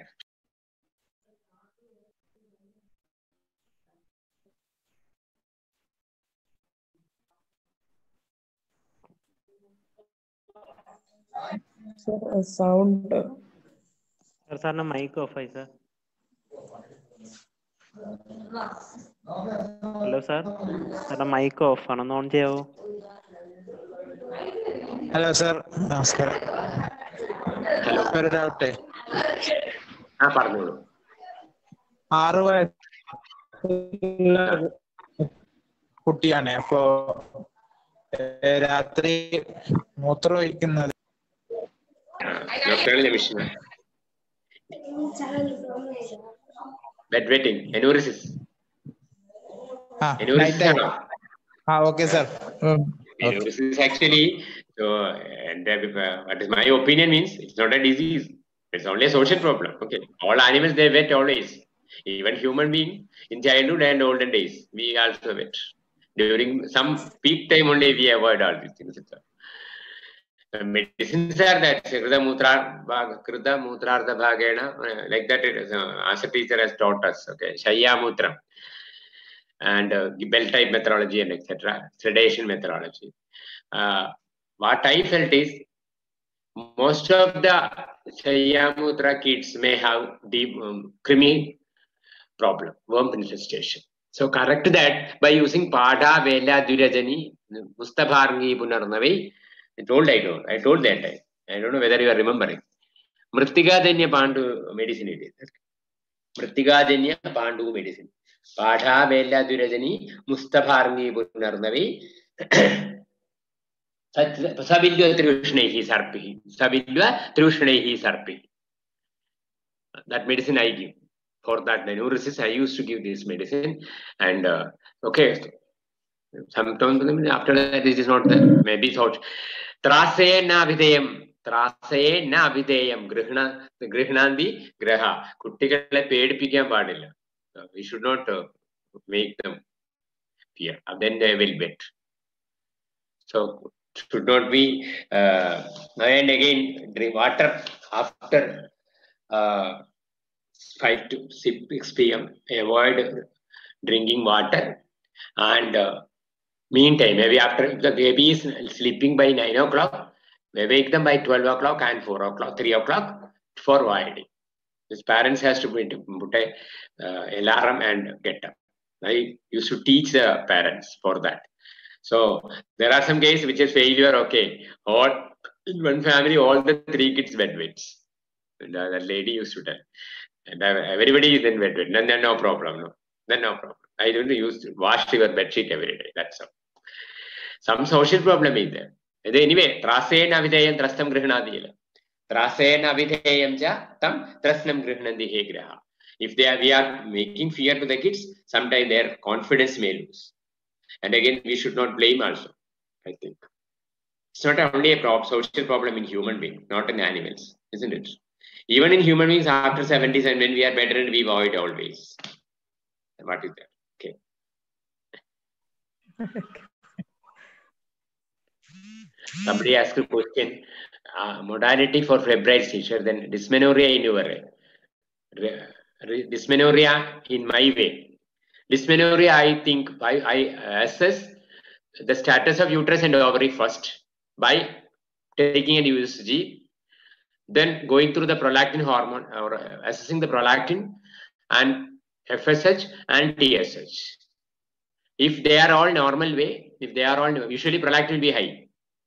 Sir, sound. Sir, na mic off hai sir. Hello sir. Sir, mic off. Anand on cheyo. Hello sir. Namaskaram. Hello. Very doubt. Pardon. 6 വയസ്സുള്ള കുട്ടിയാണ്. അപ്പോ രാത്രി മൂത്രം ഒഴിക്കുന്നത്. Bedwetting, enuresis. Okay sir. Enuresis actually, so, and what is my opinion means, it's not a disease. It's only a social problem. Okay, all animals they wet always. Even human being in childhood and olden days, we also wet. During some peak time only we avoid all these things. Medicines are that Krita Mutrartha Bhagena, like that it is, as a teacher has taught us. Okay, Shaya Mutram and bell type methodology and etc. Sedation methodology. What I felt is most of the Shayamutra kids may have deep creamy problem, worm infestation. So correct that by using Pada, Vela, Durajani, Mustabharngi, Punarnavi. I told that time. I don't know whether you are remembering. Mrittigadanya Pandu medicine it is. Mrittigadanya Pandu medicine. Pada, Vela, Durajani, Mustabharngi, Punarnavi. Sabilya Triushnehi Sarpi. Sabilya Triushnehi Sarpi. That medicine I give. For that enuresis, I used to give this medicine. And okay, sometimes after that this is not there. Maybe thought. Trase na videyam grihnandi graha. Kuttikale pedipikkan paadilla. We should not make them fear. Then they will bet. So should not be and again drink water after 5 to 6 p.m. Avoid drinking water, and meantime maybe after the baby is sleeping by 9 o'clock, we wake them by 12 o'clock and 4 o'clock, 3 o'clock for voiding. His parents has to put a alarm and get up. I used to teach the parents for that. So there are some cases which is failure. Okay, or in one family all the 3 kids bedwets. The lady used to tell, and everybody is in bedwet. Then no problem. Then no problem. I don't use wash your bedsheet every day. That's all. Some social problem is there. Anyway, trasena videyam trastam grihnadiyala. Trasena videyam ja tam trasnam grihnandi he graha. If we are making fear to the kids, sometimes their confidence may lose. And again, we should not blame also, I think. It's not only a social problem in human beings, not in animals, isn't it? Even in human beings, after 70s and when we are bedridden, we void always. What is that? Okay. Somebody asked a question. Modality for febrile seizure, then dysmenorrhea in your dysmenorrhea in my way. Dysmenorrhea, I think I assess the status of uterus and ovary first by taking an USG, then going through the prolactin hormone or assessing the prolactin and FSH and TSH. If they are all normal way, if they are all, usually prolactin will be high.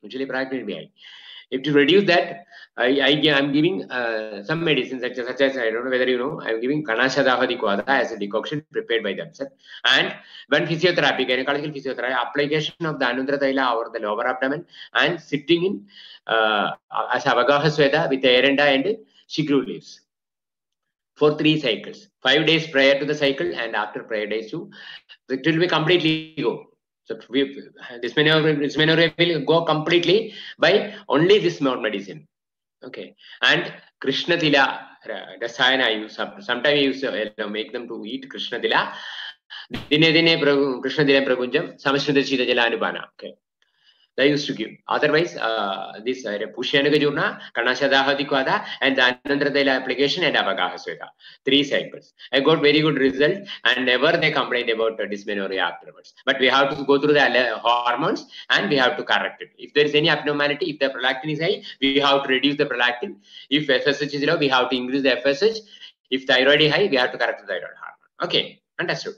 If to reduce that, I'm giving some medicines such as, I don't know whether you know, I'm giving Kanashadaha as a decoction prepared by themselves. And when physiotherapy, gynecological physiotherapy, application of the Anundra Taila over the lower abdomen and sitting in as Avagaha Sweda with Erenda and Shigru leaves for 3 cycles, 5 days prior to the cycle and after prior days to, it will be completely go. So dysmenorrhea will go completely by only this medicine. Okay. And Krishna Tila, Rasayana I use. Sometimes I use make them to eat Krishna Tila. Dine Krishna Tila Pragunjam, Samashunda Chita Jalanubana. Okay. They used to give. Otherwise, this Pushanagajurna, Kanashadaha and the Anandra Tela application and Avagaha Sweta. 3 cycles. I got very good result and never they complained about dysmenorrhea afterwards. But we have to go through the hormones and we have to correct it. If there is any abnormality, if the prolactin is high, we have to reduce the prolactin. If FSH is low, we have to increase the FSH. If thyroid is high, we have to correct the thyroid hormone. Okay, understood.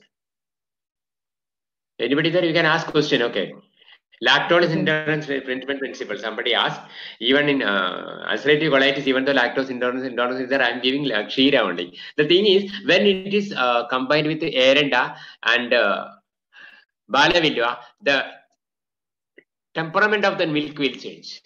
Anybody there? You can ask question. Okay. Lactose intolerance infringement principle. Somebody asked, even in ulcerative colitis, even though lactose intolerance is there, I am giving Kshira only. The thing is, when it is combined with Erenda and Balavilua, the temperament of the milk will change.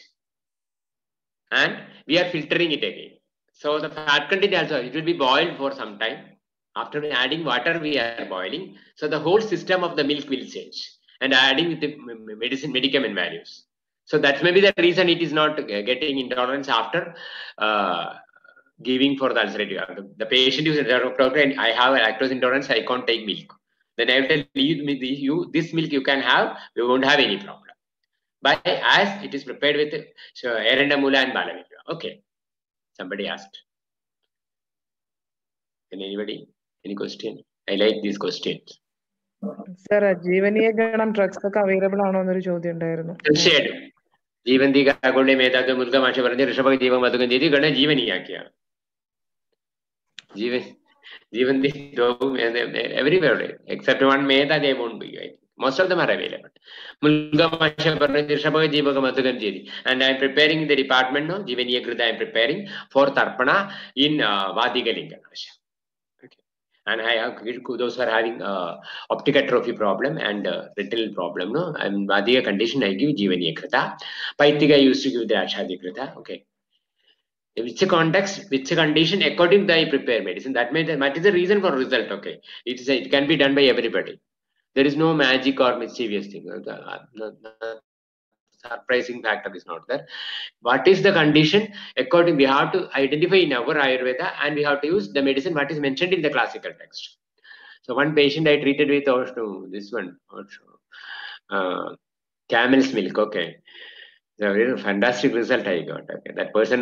And we are filtering it again. So the fat content also, it will be boiled for some time. After adding water, we are boiling. So the whole system of the milk will change. And adding with the medicament values. So that's maybe the reason it is not getting intolerance after giving for the ulcerative. The patient is doctor and I have a lactose intolerance, I can't take milk. Then I will tell you this milk you can have, you won't have any problem. But as it is prepared with Erenda Mula and Balavilua. Okay. Somebody asked. Can anybody? Any question? I like these questions. Sir, ജീവനീയ ഗണം drugs ഒക്കെ available ആണോ എന്നൊരു ചോദ്യം ഉണ്ടായിരുന്നു. തീർച്ചയായിട്ടും ജീവന്തി കാകളുടെ മേധാവിത്വ മുൽക മാഷ പറഞ്ഞ് ഋഷഭ ജീവൻ മധുകം ചെയ്ത് Gana ജീവനിയാക്കിയാണ്. ജീവന്തി everywhere except one Meda they won't be. Most of them are available. Mulga Masha Parna Rishabha Jivaga Madhugan Jiri. And I am preparing the department now, Jivaniya Krita I am preparing for Tarpana in Vadigalinga. And I have those who are having optic atrophy problem and retinal problem. No, and Vadiga condition I give Jivaniya Krita. Paitiga I used to give the Ashadi Krita. Okay. Which context, which condition, according to I prepare medicine. That is the reason for result. Okay. It can be done by everybody. There is no magic or mischievous thing. The surprising factor is not there. What is the condition? According, we have to identify in our Ayurveda and we have to use the medicine what is mentioned in the classical text. So one patient I treated with this one, camel's milk. Okay. So very fantastic result I got. Okay. That person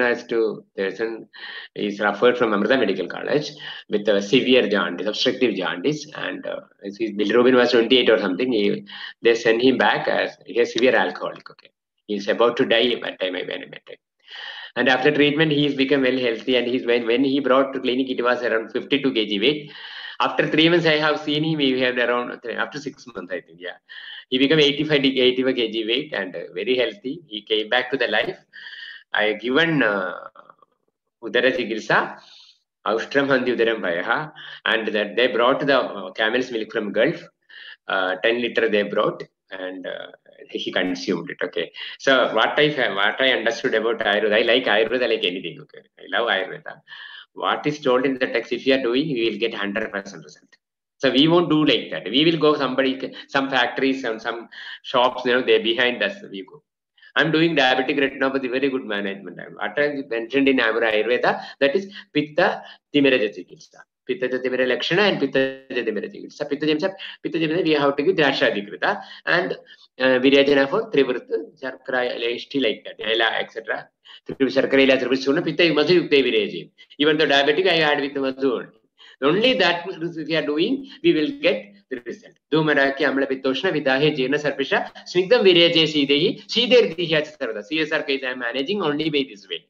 is referred from Amrita Medical College with a severe jaundice, obstructive jaundice, and his bilirubin was 28 or something. They sent him back as he has severe alcoholic. Okay. He's about to die by the time I went. And after treatment, he's become well healthy. And when he brought to clinic, it was around 52 kg weight. After 3 months, I have seen him. We had around after 6 months, I think. Yeah, he became 85 kg weight and very healthy. He came back to the life. I given Udara Chikitsa, Austram Handi Udaram Vayaha, and that they brought the camel's milk from Gulf. 10 liter they brought, and he consumed it. Okay. So what I understood about Ayurveda, I like Ayurveda like anything. Okay. I love Ayurveda. What is told in the text, if you are doing, you will get 100% result. So we won't do like that. We will go some factories, some shops, they're behind us. We go. I'm doing diabetic retinopathy, very good management. What I mentioned in our Ayurveda, that is Pitta Timiraja Chikitsa. Pitta Jatimira Lakshana and Pitta Jatimira Chikitsa. Pitta Jatimira, we have to give Drashadikrita and Virajana for Trivrta, Sarkara, Leshti like that, Ela, etc. Sarkarela, Trivishuna, Pitta, Mazu, Virajin. Even the diabetic I had with the Mazur. Only that we are doing, we will get the result. Dumaraki Amla Pitoshna, Vidahe, Jena Sarpisha, Snigdam Viraje Sidehi, Sider Dihatsarda, CSR case I am managing only by this way.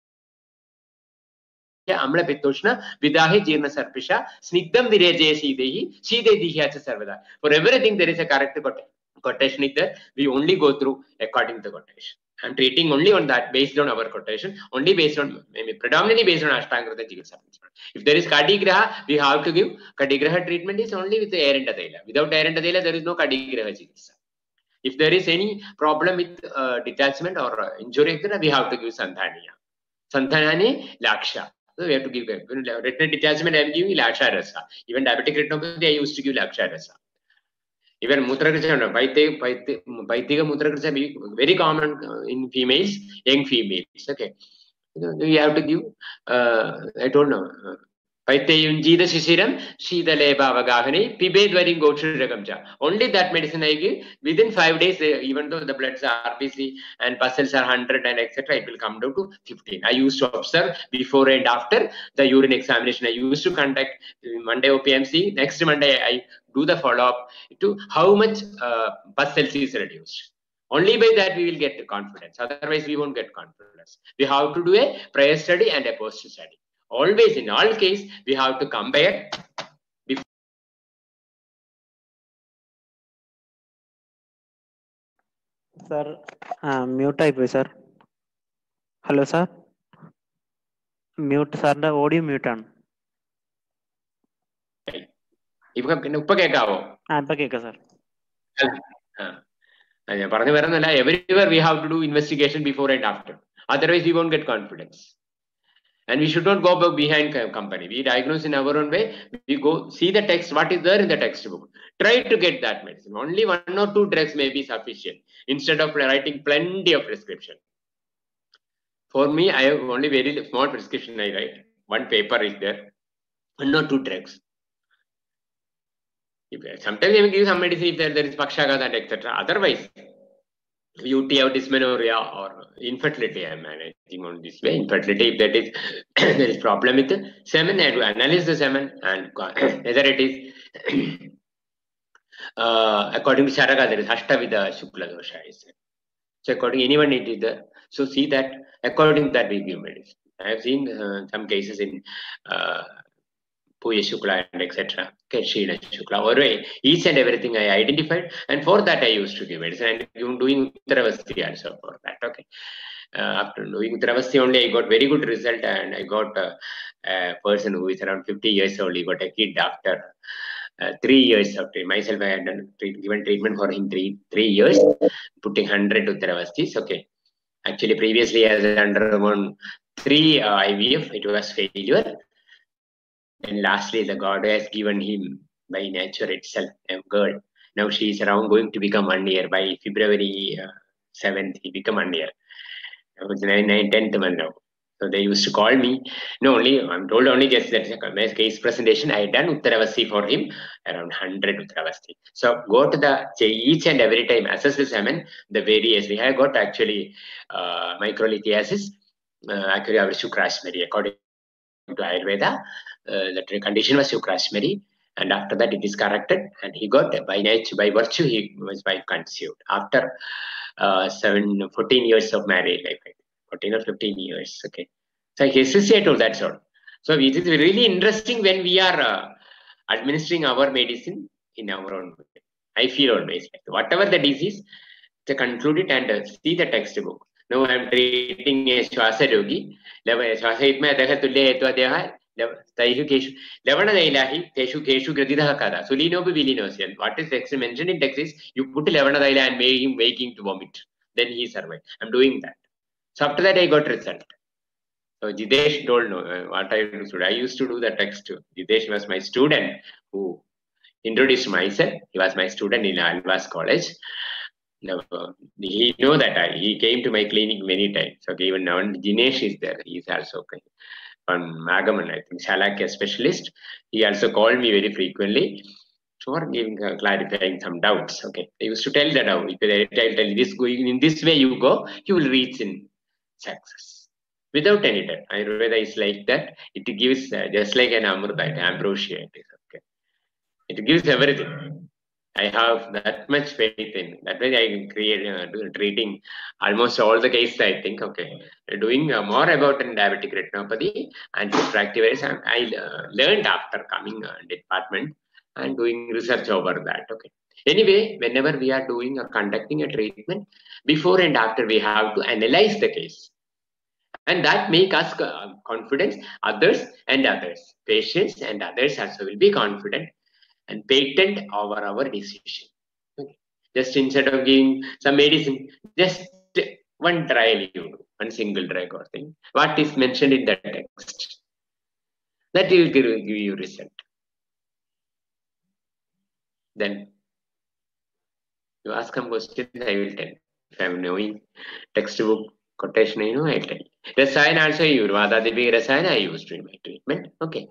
Amla Pitoshna, Vidahe Jirna Sarpisha, Snigdam Viraje Sidehi, Side Dihyach Sarvada. For everything there is a character quotation is there. We only go through according to the quotation. I'm treating only on that, based on our quotation, only based on, predominantly based on Ashtangrata Chikitsa. If there is Kadigraha, we have to give Kadigraha treatment is only with the air and Adela. Without air and Adela, there is no Kadigraha Chikitsa. If there is any problem with detachment or injury, we have to give Santhanaya. Santhanani, Laksha. So we have to give retinal detachment, I am giving Laksha Rasa. Even diabetic retinopathy, I used to give Laksha Rasa. Even Mutrakrisa, Vaitiga Mutrakrisa, very common in females, young females. Okay. We have to give, I don't know, Paitayunjida Sisiram, Shida Leba Vagahani, Pibed wearing Gochuragamja. Only that medicine I give. Within 5 days, even though the bloods are RPC and muscles are 100 and etc., it will come down to 15. I used to observe before and after the urine examination. I used to conduct Monday OPMC. Next Monday, I do the follow-up to how much pus cells is reduced. Only by that we will get confidence. Otherwise, we won't get confidence. We have to do a prior study and a post study. Always, in all cases, we have to compare. Sir, mute type, sir. Hello, sir. Mute, sir. The audio mute on. Sir. Everywhere we have to do investigation before and after. Otherwise, we won't get confidence. And we should not go behind company. We diagnose in our own way. We go see the text, what is there in the textbook. Try to get that medicine. Only 1 or 2 drugs may be sufficient instead of writing plenty of prescription. For me, I have only very small prescription I write. 1 paper is there. 1 or 2 drugs. Sometimes I will give some medicine if there is Pakshagata and etc. Otherwise, UTI or dysmenorrhea or infertility, I am managing on this way. Infertility, if that is there is problem with the semen, I do analyze the semen and whether it is according to Charaka, there is Ashtavida Shukla dosha. So according anyone it is there. So see that according to that we give medicine. I have seen some cases in Puya Shukla and etc. Keshina Shukla. Or each and everything I identified, and for that I used to give medicine. And I'm doing Uttaravasti also for that. Okay. After doing Uttaravasti only, I got very good result, and I got a person who is around 50 years old. He got a kid after 3 years of treatment. Myself, I had done given treatment for him 3 years, putting 100 Uttaravastis. Okay. Actually, previously I had undergone 3 IVF. It was failure. And lastly, the God has given him by nature itself a girl. Now she is around going to become 1 year. By February 7th, he become 1 year. It was 10th month now. So they used to call me. No, I'm told only just that case presentation. I had done Uttaravasti for him, around 100 Uttaravasti. So go to the each and every time assess the semen, the various. We have got actually microlithiasis, actually our Shukrashmari, according to Ayurveda. The condition was Shukrashmari, and after that it is corrected, and he got by nature, by virtue, he was wife conceived after 14 years of married life, 14 or 15 years. Okay, so he associated that sort. So it is really interesting when we are administering our medicine in our own way. I feel always whatever the disease, to conclude it and see the textbook. Now I am treating a Shwasa Rogi. Levana Dailahi, Teshu Keshu Gradida Kada. Sulino Vilinosian. What is text mentioned in text is you put Levana Daila and make him waking to vomit. Then he survived. I'm doing that. So after that I got result. So Jidesh told no what I understood. I used to do the text too. Jidesh was my student who introduced myself. He was my student in Alvas College. Now, he know that he came to my clinic many times. Okay, even now Jinesh is there. He is also Magaman, I think, Salakya specialist. He also called me very frequently for giving clarifying some doubts. Okay, they used to tell the doubt. If I tell this going in this way, you go, you will reach in success without any doubt. Ayurveda is like that. It gives just like an amrita, ambrosia. It is okay. It gives everything. I have that much faith in that way. I create treating almost all the cases. I think okay, doing more about diabetic retinopathy and refractive. I learned after coming department and doing research over that. Okay. Anyway, whenever we are doing or conducting a treatment, before and after we have to analyze the case, and that make us confidence. Others, patients and others also will be confident and patent over our decision. Okay. Just instead of giving some medicine, just one trial you do, one single drug or thing. What is mentioned in the text, that will give you result. Then you ask some questions, I will tell. If I am knowing textbook quotation, I will tell. Rasayana also I use. Vadadevi Rasayana I used in my treatment. Okay.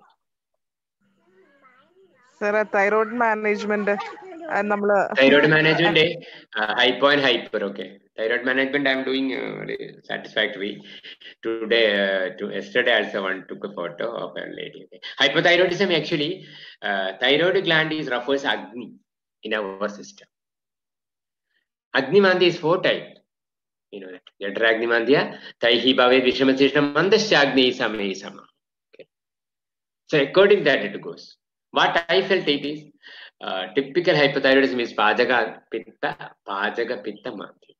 Sir, thyroid management and thyroid management, hypo and hyper. Okay, thyroid management I am doing satisfactory. Today, yesterday also one took a photo of a lady. Okay. Hypothyroidism actually, thyroid gland is refers Agni in our system. Agni Mandya is 4 types. You know that. Yatra Agni Mandya, Taihi Bhave Vishamasishna Mandasya Agni Same Sama. Okay. So according to that it goes. What I felt it is typical hypothyroidism is Pajaga Pitta Mati.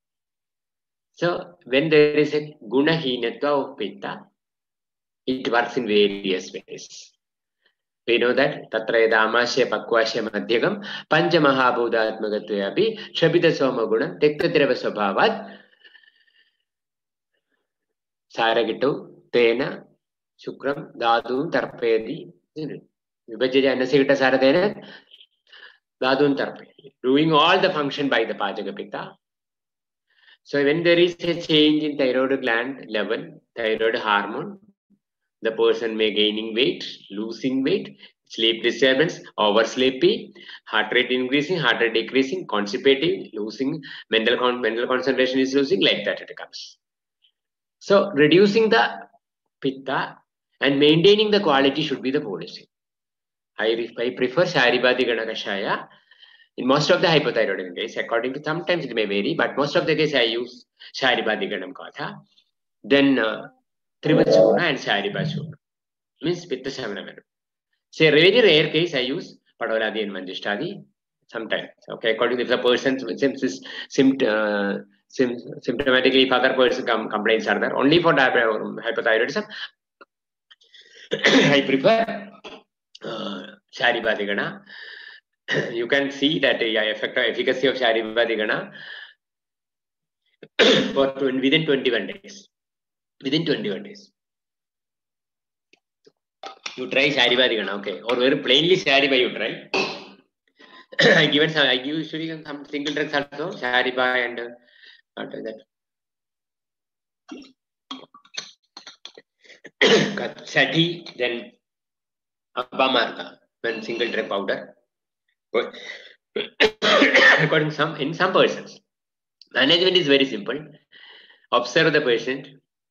So when there is a Gunahinatva of Pitta, it works in various ways. We know that Tatra Damasya Pakwasya Madhyagam Pancha Mahabhudatmagatvyapi Shabita Soma Gunam Tektatreva Swabhavat Saragito Tena Shukram Dadum Tarpedi Vibhajaja Nasigita Saradena Dadun Tarpedi, doing all the function by the Pajaga Pitta. So when there is a change in thyroid gland level, thyroid hormone, the person may gaining weight, losing weight, sleep disturbance, oversleepy, heart rate increasing, heart rate decreasing, constipating, losing, mental concentration is losing, like that it comes. So reducing the pitta and maintaining the quality should be the policy. I prefer Sharibadi Kashaya. In most of the hypothyroidism case, according to sometimes it may vary, but most of the case I use Sharibadi Katha. Then Trivachuna and Sharibachuna. Means Pitta Shamanam. Say very rare case I use Padoladi and Manjishtadi sometimes. Okay, according to the person symptomatically if other person complaints are there. Only for hypothyroidism, I prefer Sharibadi. You can see that the efficacy of Sharibadi for within 21 days. Within 21 days. You try Sharibadi, okay? Or very plainly Shariba you try. I give usually some single drugs also, Shariba and after that. Sati, then Abamarga, one single drug powder. According to in some persons. Management is very simple. Observe the patient.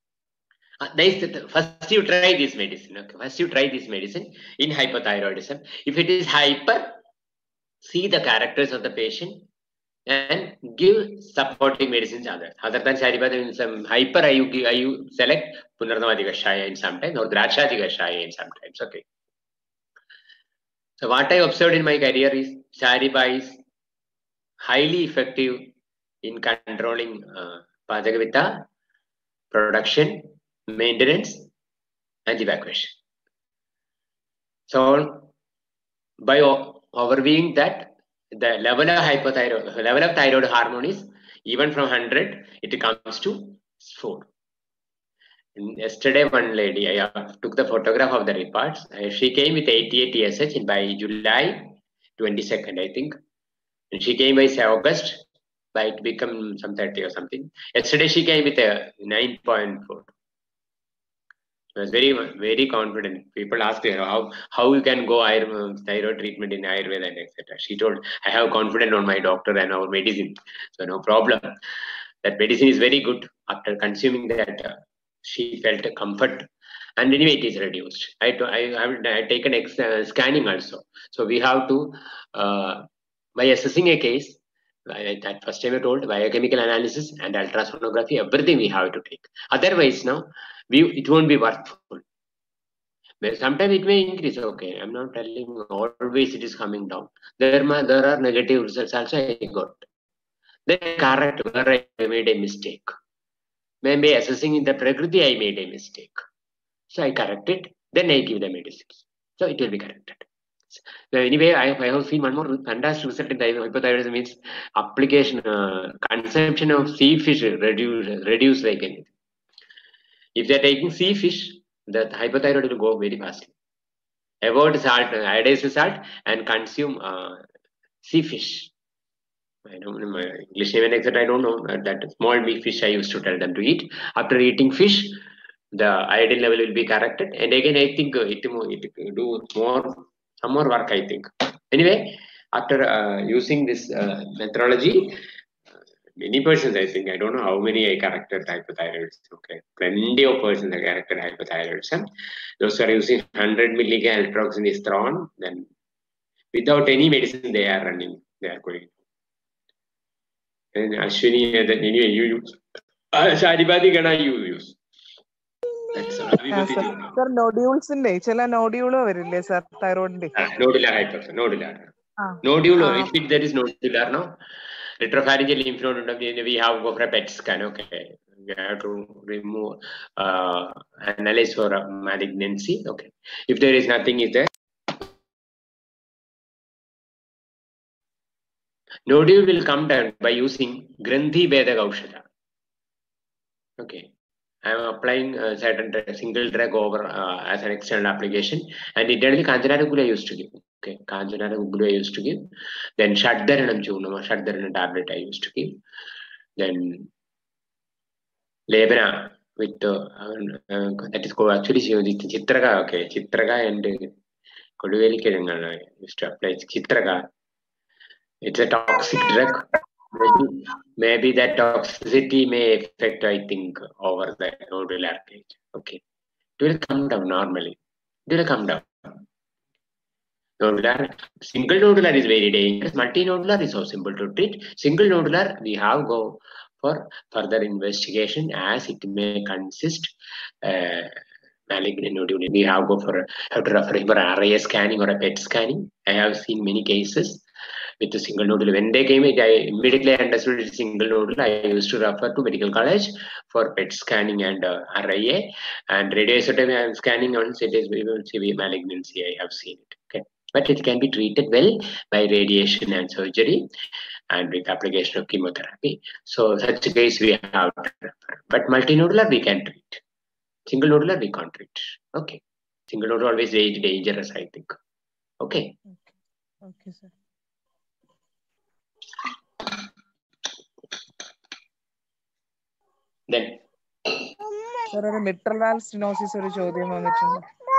First you try this medicine. Okay? First you try this medicine in hypothyroidism. If it is hyper, see the characters of the patient and give supporting medicines other than Sharibadi. In some hyper, you select Punarnavadi Kashaya in sometimes or Drachadi Kashaya in sometimes. Okay. So what I observed in my career is Shariba is highly effective in controlling Pajagavita, production, maintenance, and evacuation. So by overviewing that, the level of thyroid hormone is even from 100, it comes to 4. Yesterday, one lady, I took the photograph of the reports. She came with 88 TSH by July 22nd, I think. And she came by August, by it become some 30 or something. Yesterday, she came with a 9.4. I was very confident. People asked her how you can go thyroid treatment in Ayurveda and etc. She told, I have confidence on my doctor and our medicine, so no problem. That medicine is very good. After consuming that, she felt a comfort, and anyway it is reduced. I have taken scanning also. So we have to by assessing a case. That first time I told biochemical analysis and ultrasonography, everything we have to take. Otherwise, now it won't be worthful. Sometimes it may increase. Okay, I'm not telling always it is coming down. There are negative results also I got. Then correct where I made a mistake. Maybe assessing in the Prakriti I made a mistake. So I correct it. Then I give the medicines. So it will be corrected. So anyway, I have seen one more fantastic result in the hypothyroidism, means application, consumption of sea fish reduce like anything. If they are taking sea fish, the hypothyroid will go very fast. Avoid salt, iodized salt, and consume sea fish. I don't know my English name and etc. I don't know that small meat fish I used to tell them to eat. After eating fish, the iodine level will be corrected. And again, I think it do some more work. I think. Anyway, after using this methodology, many persons, I think, I don't know how many I corrected hypothyroidism. Okay, plenty of persons I corrected hypothyroidism. Those who are using 100 milligram altroxin is thrown, then without any medicine they are running, they are going. And Ashwini, then anyway, you use. Shadipati Gana, you use. That's all. Sir, nodules in nature, nodule variable, sir, thyroid. Nodular hypertension, nodular. Nodular, if there is nodular, no? Retropharyngeal lymph node, we have go for a PET scan, okay. We have to remove, analyze for a malignancy, okay. If there is nothing, is there? Nodule will come down by using Granthi Veda Gaushada. Okay. I am applying a certain single drug over as an external application, and internally Kanjanara Gula used to give. Okay, Kanjanara Gula used to give. Then Shaddaranam Chunama, Shaddaranam tablet I used to give. Then Lebana with that is called actually Chitraga. Okay, Chitraga and Koduveli used to apply Chitraga. It's a toxic drug. Maybe that toxicity may affect, I think, over the nodular cage. Okay. It will come down normally. It will come down. Nodular, single nodular is very dangerous. Multinodular is so simple to treat. Single nodular, we have go for further investigation as it may consist malignant nodule. We have go for have to refer for RAS scanning or a PET scanning. I have seen many cases with the single nodule. When they came, I immediately understood it's single nodule. I used to refer to medical college for PET scanning and RIA and radioisotope scanning on severe malignancy. I have seen it. Okay, but it can be treated well by radiation and surgery and with application of chemotherapy. So such a case we have to refer. But multinodular we can treat. Single nodular we can't treat. Okay. Single nodular always very dangerous, I think. Okay. Okay, sir. Then. Sir, mitral valve stenosis or ചോദ്യം വന്നിട്ടുണ്ട്.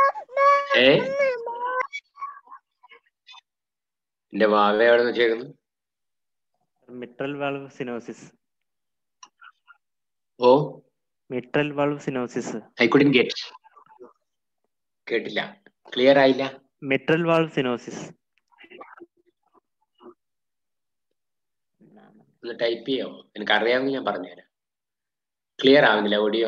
എന്റെ വാവ എവിടെ വെച്ചേക്കുന്നു? Mitral valve stenosis. Oh. Mitral valve stenosis. I couldn't get. കേട്ടില്ല. Clear ആയില്ല. Mitral valve stenosis. ഒന്ന് type ചെയ്യോ? എനിക്ക് അറിയാമെങ്കിൽ ഞാൻ പറഞ്ഞുതരാം. ക്ലിയർ ആവുന്നില്ല audio.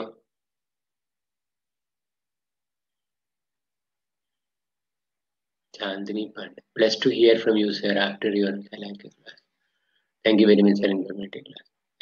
Chandni Pandey. Blessed to hear from you, sir, after your class. Thank you very much for informative class.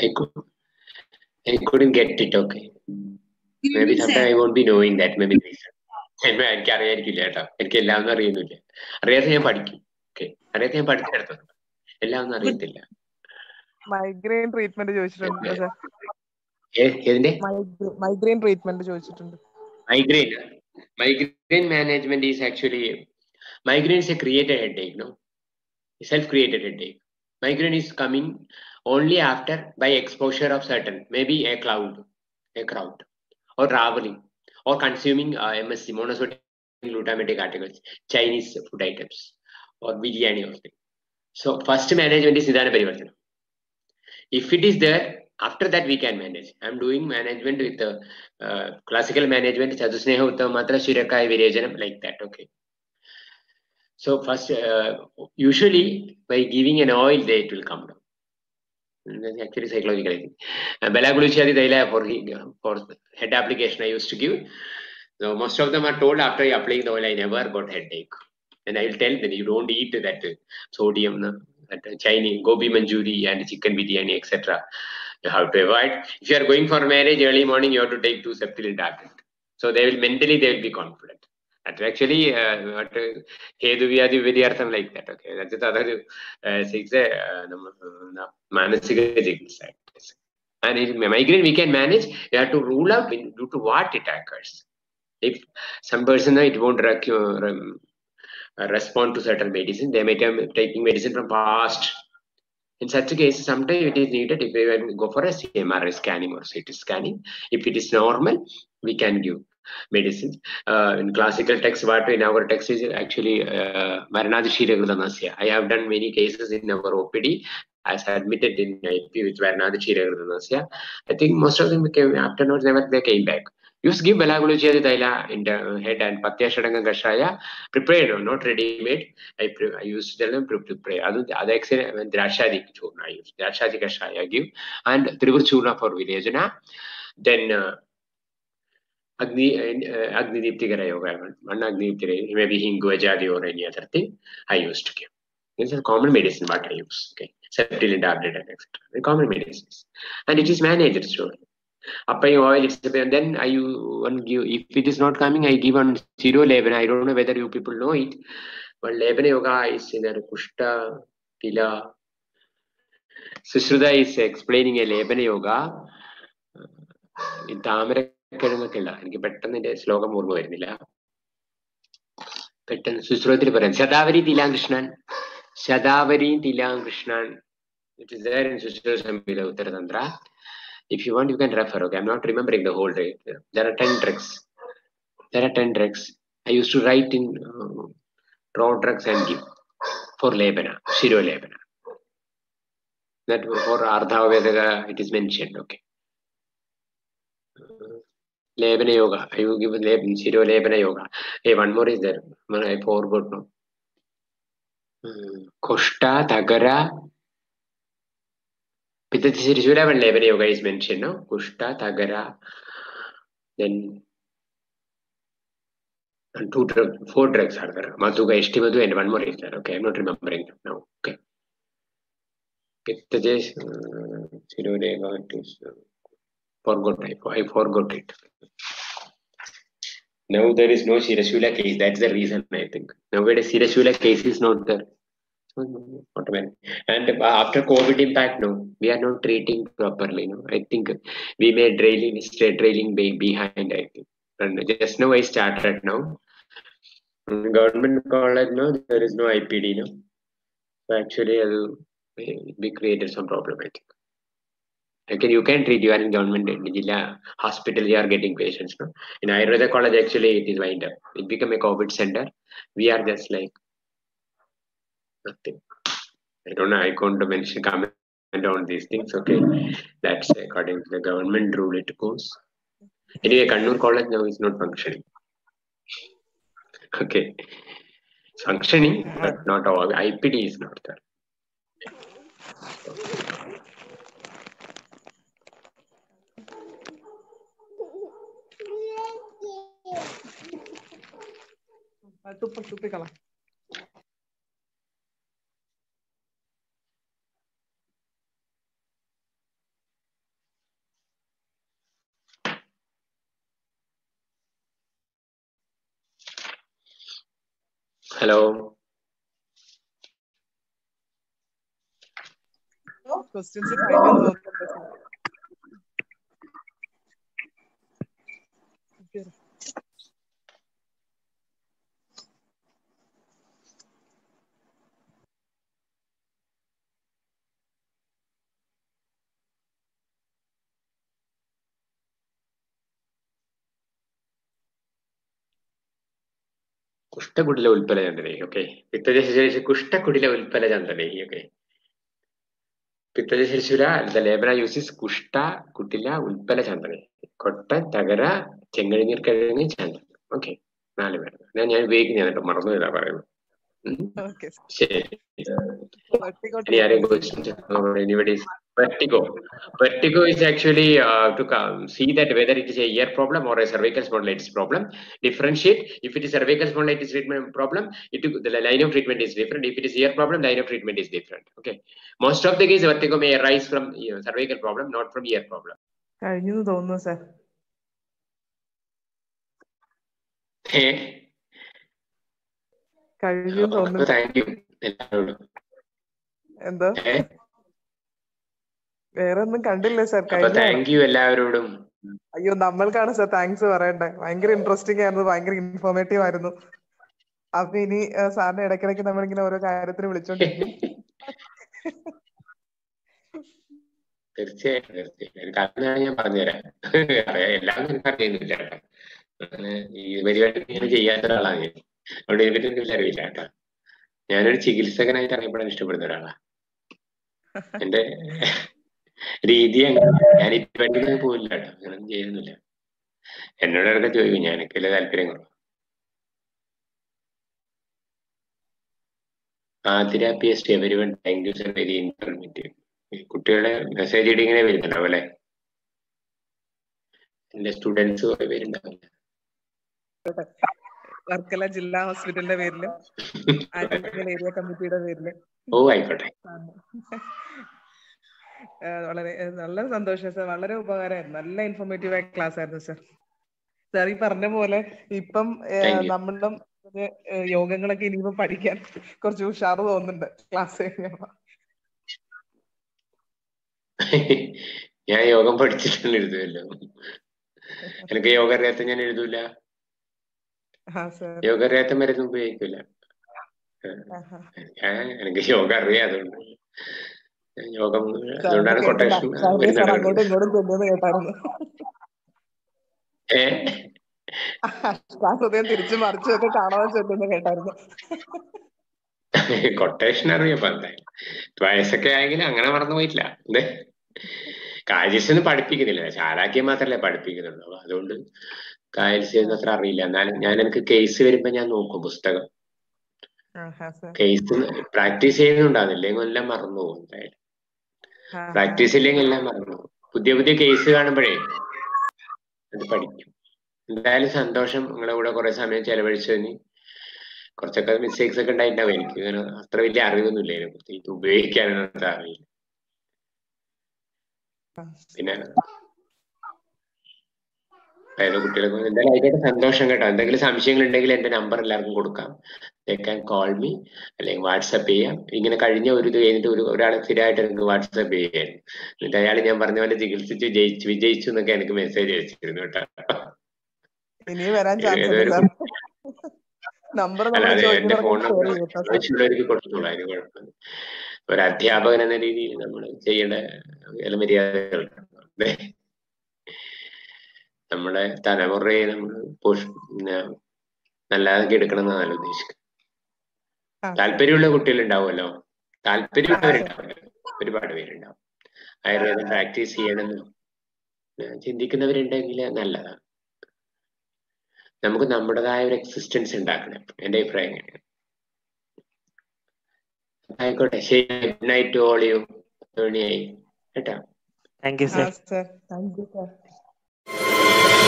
I couldn't get it, okay. Maybe sometime I won't be knowing that. Maybe എനിക്ക് അറിയാതിരിക്കില്ല കേട്ടോ. എനിക്ക് എല്ലാം ഒന്നും അറിയുന്നില്ല. അറിയാതെ ഞാൻ പഠിക്കും. Okay, അറിയാതെ ഞാൻ പഠിച്ചെടുത്തു. എല്ലാം ഒന്നും അറിയത്തില്ല. മൈഗ്രെയിൻ ട്രീറ്റ്മെന്റ് ചോദിച്ചിട്ടുണ്ട് സർ. ഏതിന്റെ? മൈഗ്രെയിൻ ട്രീറ്റ്മെന്റ് ചോദിച്ചിട്ടുണ്ട്. Migraine management is actually, migraine is a created headache, no? Self-created headache. Migraine is coming only after by exposure of certain, maybe a crowd, or traveling, or consuming MSC, monosodium glutamatic articles, Chinese food items, or biryani or something. So first management is Nidana Parivartana. If it is there, after that we can manage. I'm doing management with classical management, Chadusneha Uttamatra, Shirakai Virejanam, like that, okay. So first, usually by giving an oil, it will come down. That's actually psychological, I think. Bela Guluchadi Daila for head application I used to give. So most of them are told after applying the oil, I never got headache. And I will tell them, you don't eat that sodium, that Chinese gobi manchuri and chicken biryani, etc. You have to avoid. If you are going for marriage early morning, you have to take 2 Septil tablets. So they will mentally confident. That's actually Hedu Vyadi Vidyartham like that. Okay, that's the other manasika. And if migraine we can manage, you have to rule out due to what it occurs. If some person it won't respond to certain medicine, they may be taking medicine from past. In such a case, sometimes it is needed if we go for a MRI scanning or CT scanning. If it is normal, we can give medicines. In classical text, what in our text is actually Varanadi Shiragrudanasya. I have done many cases in our OPD as admitted in IP with Varanadi Shiragrudanasya. I think most of them came afterwards, never they came back. Use give Belaguluchia Daila in the head and Patya Shadanga Gashaya, prepared, not ready made. I use them to pray. Other excellent Drashadi Churna I use. Drashadi Kashaya give and Tribur Churna for Villajana. Then Agni Dipti Yoga, one Agni maybe Hingu Jadi or any other thing I used to give. This is a common medicine what I use. Okay. Septil tablet and etc. The common medicines. And it is managed so. Applying oil, and then I give. If it is not coming, I give on zero Lebana. I don't know whether you people know it, but Lebana yoga is in a Kushta, Tila. Sushruta is explaining a Lebana yoga. In Tamara Kedangakilla, and Gibetan in the slogan Murmurilla. Petan Sushruti Paran, Shadavari Tilang Krishnan, Shadavari Tilang Krishnan. It is there in Sushruta Sambhila Uttaradandra. If you want, you can refer. Okay, I'm not remembering the whole day. There are 10 tricks. I used to write in raw drugs and give for Lebana, Shiro Lebana. That for Ardha Vedaga, it is mentioned. Okay. Lebana Yoga. I will give Shiro Lebana Yoga. Hey, one more is there. I forgot. No. Koshta, Tagara. Pitachishura and Lebana Yoga is mentioned. No? Kushta, Tagara. Then and 4 drugs are there. Madhuga, Ishtimadu, and one more is there. Okay, I'm not remembering now. Okay. I forgot it. Now there is no Shirashula case. That's the reason I think. Nowadays Shirashula case is not there. And after COVID impact, no, we are not treating properly. No, I think we may trailing behind. I think. And just now I started now. Government college, no, there is no IPD, no. So actually, we created some problem, I think. Okay, you can treat, you are in government hospital, you are getting patients, no. In Ayurveda college, actually, it is wind up. It became a COVID center. We are just like nothing. I don't know, I can't mention comment on these things, okay. That's according to the government rule, it goes. Anyway, Kannur college now is not functioning. Okay. It's functioning, but not all. IPD is not there. Hello. Questions കുഷ്ഠകുടില ഉൽപ്പല ചന്ദനൈ. Okay. പിത്തജശിശിര കുഷ്ഠകുടില ഉൽപ്പല ചന്ദനൈ. Okay. പിത്തജശിശുര the ലേപന uses കുഷ്ഠ കുട്ടില ഉൽപ്പല ചന്ദനൈ. കൊട്ട തകര ചെങ്ങഴിനീർ കിഴങ്ങ് ചന്ദനം. ഓക്കെ. 4 പേര്. ഞാൻ ഉപയോഗിക്കുന്നതാണ് കേട്ടോ, മറന്നു ഇതാ പറയുന്നത്. ശരി. Anybody? Vertigo. Vertigo is actually to see that whether it is a ear problem or a cervical spondylitis problem. Differentiate. If it is cervical spondylitis treatment problem, the line of treatment is different. If it is ear problem, line of treatment is different. Okay. Most of the cases, vertigo may arise from cervical problem, not from ear problem. കഴിഞ്ഞു തോന്നുന്നു sir. കഴിഞ്ഞു തോന്നുന്നു. Thank you. എന്തോ വേറെ ഒന്നും കണ്ടില്ല sir. Thank U എല്ലാവരോടും. അയ്യോ, നമ്മൾക്കാണ് സർ താങ്ക്സ് പറയണ്ടേ. ഭയങ്കര ഇൻട്രസ്റ്റിംഗ് ആയിരുന്നു, ഭയങ്കര ഇൻഫോർമേറ്റീവ് ആയിരുന്നു. അപ്പൊ ഇനി സാറിന് ഇടയ്ക്കിടയ്ക്ക് നമ്മളിങ്ങനെ ഓരോ കാര്യത്തിന് വിളിച്ചോണ്ടിരിക്കും. തീർച്ചയായും ഞാൻ പറഞ്ഞുതരാം. എല്ലാം എനിക്ക് അറിയുന്നില്ല കേട്ടോ. ഈ പരിപാടി ഇങ്ങനെ ചെയ്യാത്ത ഒരാളാണ് ഞാൻ. അവിടെ ഇതിനെ പറ്റി അറിയില്ല കേട്ടോ. ഞാനൊരു ചികിത്സകനായിട്ട് അറിയപ്പെടാൻ ഇഷ്ടപ്പെടുന്ന ഒരാളാണ്. എന്റെ രീതി അങ്ങനെ. ഞാൻ ഇപ്പം പോയില്ല കേട്ടോ, അങ്ങനൊന്നും ചെയ്യുന്നില്ല. എന്നോട് ഇടയ്ക്ക് ചോദിക്കും, ഞാനൊക്കെ വലിയ താല്പര്യം കുറവ്. Athira PST everyone, thank you sir, very informative. കുട്ടികളെ മെസ്സേജ് ഇട്ട് ഇങ്ങനെ വരുന്നുണ്ടാവും അല്ലെ? എന്റെ സ്റ്റുഡൻസ് വരുന്നുണ്ടാവില്ല. വർക്കല ജില്ലാ ഹോസ്പിറ്റലിന്റെ പേരിലും ആറ്റിങ്ങൽ ഏരിയ കമ്മിറ്റിയുടെ പേരിലും. ഓ ആയിക്കോട്ടെ. വളരെ നല്ല സന്തോഷം സർ. വളരെ ഉപകാരമായിരുന്നു. നല്ല ഇൻഫോർമേറ്റീവ് ആയ ക്ലാസ് ആയിരുന്നു സർ. സാർ ഈ പറഞ്ഞ പോലെ ഇപ്പം നമ്മളും യോഗങ്ങളൊക്കെ ഇനിയിപ്പോ പഠിക്കാൻ കുറച്ച് ഉഷാറ് തോന്നുന്നുണ്ട് ക്ലാസ് കഴിഞ്ഞപ്പോ. ഞാൻ യോഗം പഠിച്ചിട്ടാണ് എഴുതുമല്ലോ. എനിക്ക് യോഗ അറിയാത്ത ഞാൻ എഴുതൂല. യോഗ അറിയാത്ത മരുന്ന് ഉപയോഗിക്കൂല. എനിക്ക് യോഗ അറിയാം, അതുകൊണ്ട് യോഗം. അതുകൊണ്ടാണ് കൊട്ടേഷൻ തിരിച്ചു മറിച്ചൊക്കെ കാണാൻ ചെല്ലുന്ന കേട്ടായിരുന്നു. കൊട്ടേഷൻ അറിയപ്പോ എന്തായാലും വയസ്സൊക്കെ ആയെങ്കിൽ അങ്ങനെ മറന്നു പോയിട്ടില്ല. എന്തേ കായൽസ്യൊന്നും പഠിപ്പിക്കുന്നില്ല, ചാലാക്കിയെ മാത്രല്ലേ പഠിപ്പിക്കുന്നുള്ളൂ. അതുകൊണ്ട് കായൽസ്യൊന്നും അത്ര അറിയില്ല. എന്നാലും എനിക്ക് കേസ് വരുമ്പോ ഞാൻ നോക്കും പുസ്തകം. കേസ് പ്രാക്ടീസ് ചെയ്യുന്നുണ്ടാകുന്നില്ലെങ്കിൽ എല്ലാം മറന്നു പോകും. എന്തായാലും പ്രാക്ടീസ് ഇല്ലെങ്കിൽ എല്ലാം മറന്നു പോകും. പുതിയ പുതിയ കേസ് കാണുമ്പോഴേ അത് പഠിക്കും. എന്തായാലും സന്തോഷം നിങ്ങളുടെ കൂടെ കുറെ സമയം ചെലവഴിച്ചതിന്. കുറച്ചൊക്കെ മിസ്റ്റേക്സ് ഒക്കെ ഉണ്ടായിട്ടുണ്ടാവും. എനിക്ക് ഇങ്ങനെ അത്ര വലിയ അറിവൊന്നുമില്ല ഇതിനെക്കുറിച്ച്, ഇത് ഉപയോഗിക്കാനൊന്നും അറിയില്ല. പിന്നെ കുട്ടികൾക്ക് എന്തായാലും ആയിക്കോട്ടെ, സന്തോഷം കേട്ടോ. എന്തെങ്കിലും സംശയങ്ങൾ ഉണ്ടെങ്കിൽ എന്റെ നമ്പർ എല്ലാവർക്കും കൊടുക്കാം. ദേ ക്യാൻ കോൾ മീ, അല്ലെങ്കിൽ വാട്സപ്പ് ചെയ്യാം. ഇങ്ങനെ കഴിഞ്ഞ ഒരു ഇത് കഴിഞ്ഞിട്ട് ഒരാൾ സ്ഥിരമായിട്ട് എനിക്ക് വാട്സപ്പ് ചെയ്യായിരുന്നു. എന്നിട്ട് അയാൾ ഞാൻ പറഞ്ഞ പോലെ ചികിത്സിച്ച് വിജയിച്ചു എന്നൊക്കെ എനിക്ക് മെസ്സേജ് അയച്ചിരുന്നു കേട്ടോ. അല്ലാതെ എന്റെ ഫോൺ നമ്പർ ആവശ്യമുള്ളവർക്ക് കൊടുത്തോളൂ, അതിന് കുഴപ്പമില്ല. ഒരു അധ്യാപകൻ എന്ന രീതിയിൽ നമ്മൾ ചെയ്യേണ്ട ചില മര്യാദകളുണ്ട്. നമ്മുടെ തലമുറയെ നമ്മൾ നല്ലതാക്കി എടുക്കണം എന്നാണ് ഉദ്ദേശിക്കുന്നത്. താല്പര്യമുള്ള കുട്ടികളുണ്ടാവുമല്ലോ, താല്പര്യമുള്ളവരുണ്ടാവുമല്ലോ, ഒരുപാട് പേരുണ്ടാവും. ആയുർവേദം പ്രാക്ടീസ് ചെയ്യണമെന്ന് ചിന്തിക്കുന്നവരുണ്ടെങ്കിൽ നല്ലതാണ്. നമുക്ക് നമ്മുടേതായ ഒരു എക്സിസ്റ്റൻസ് ഉണ്ടാക്കണം. എന്റെ അഭിപ്രായം എങ്ങനെയാണ്? ആയിക്കോട്ടെ, ശരി. Good night all you. കേട്ടോ. Thank you sir. Thank you sir.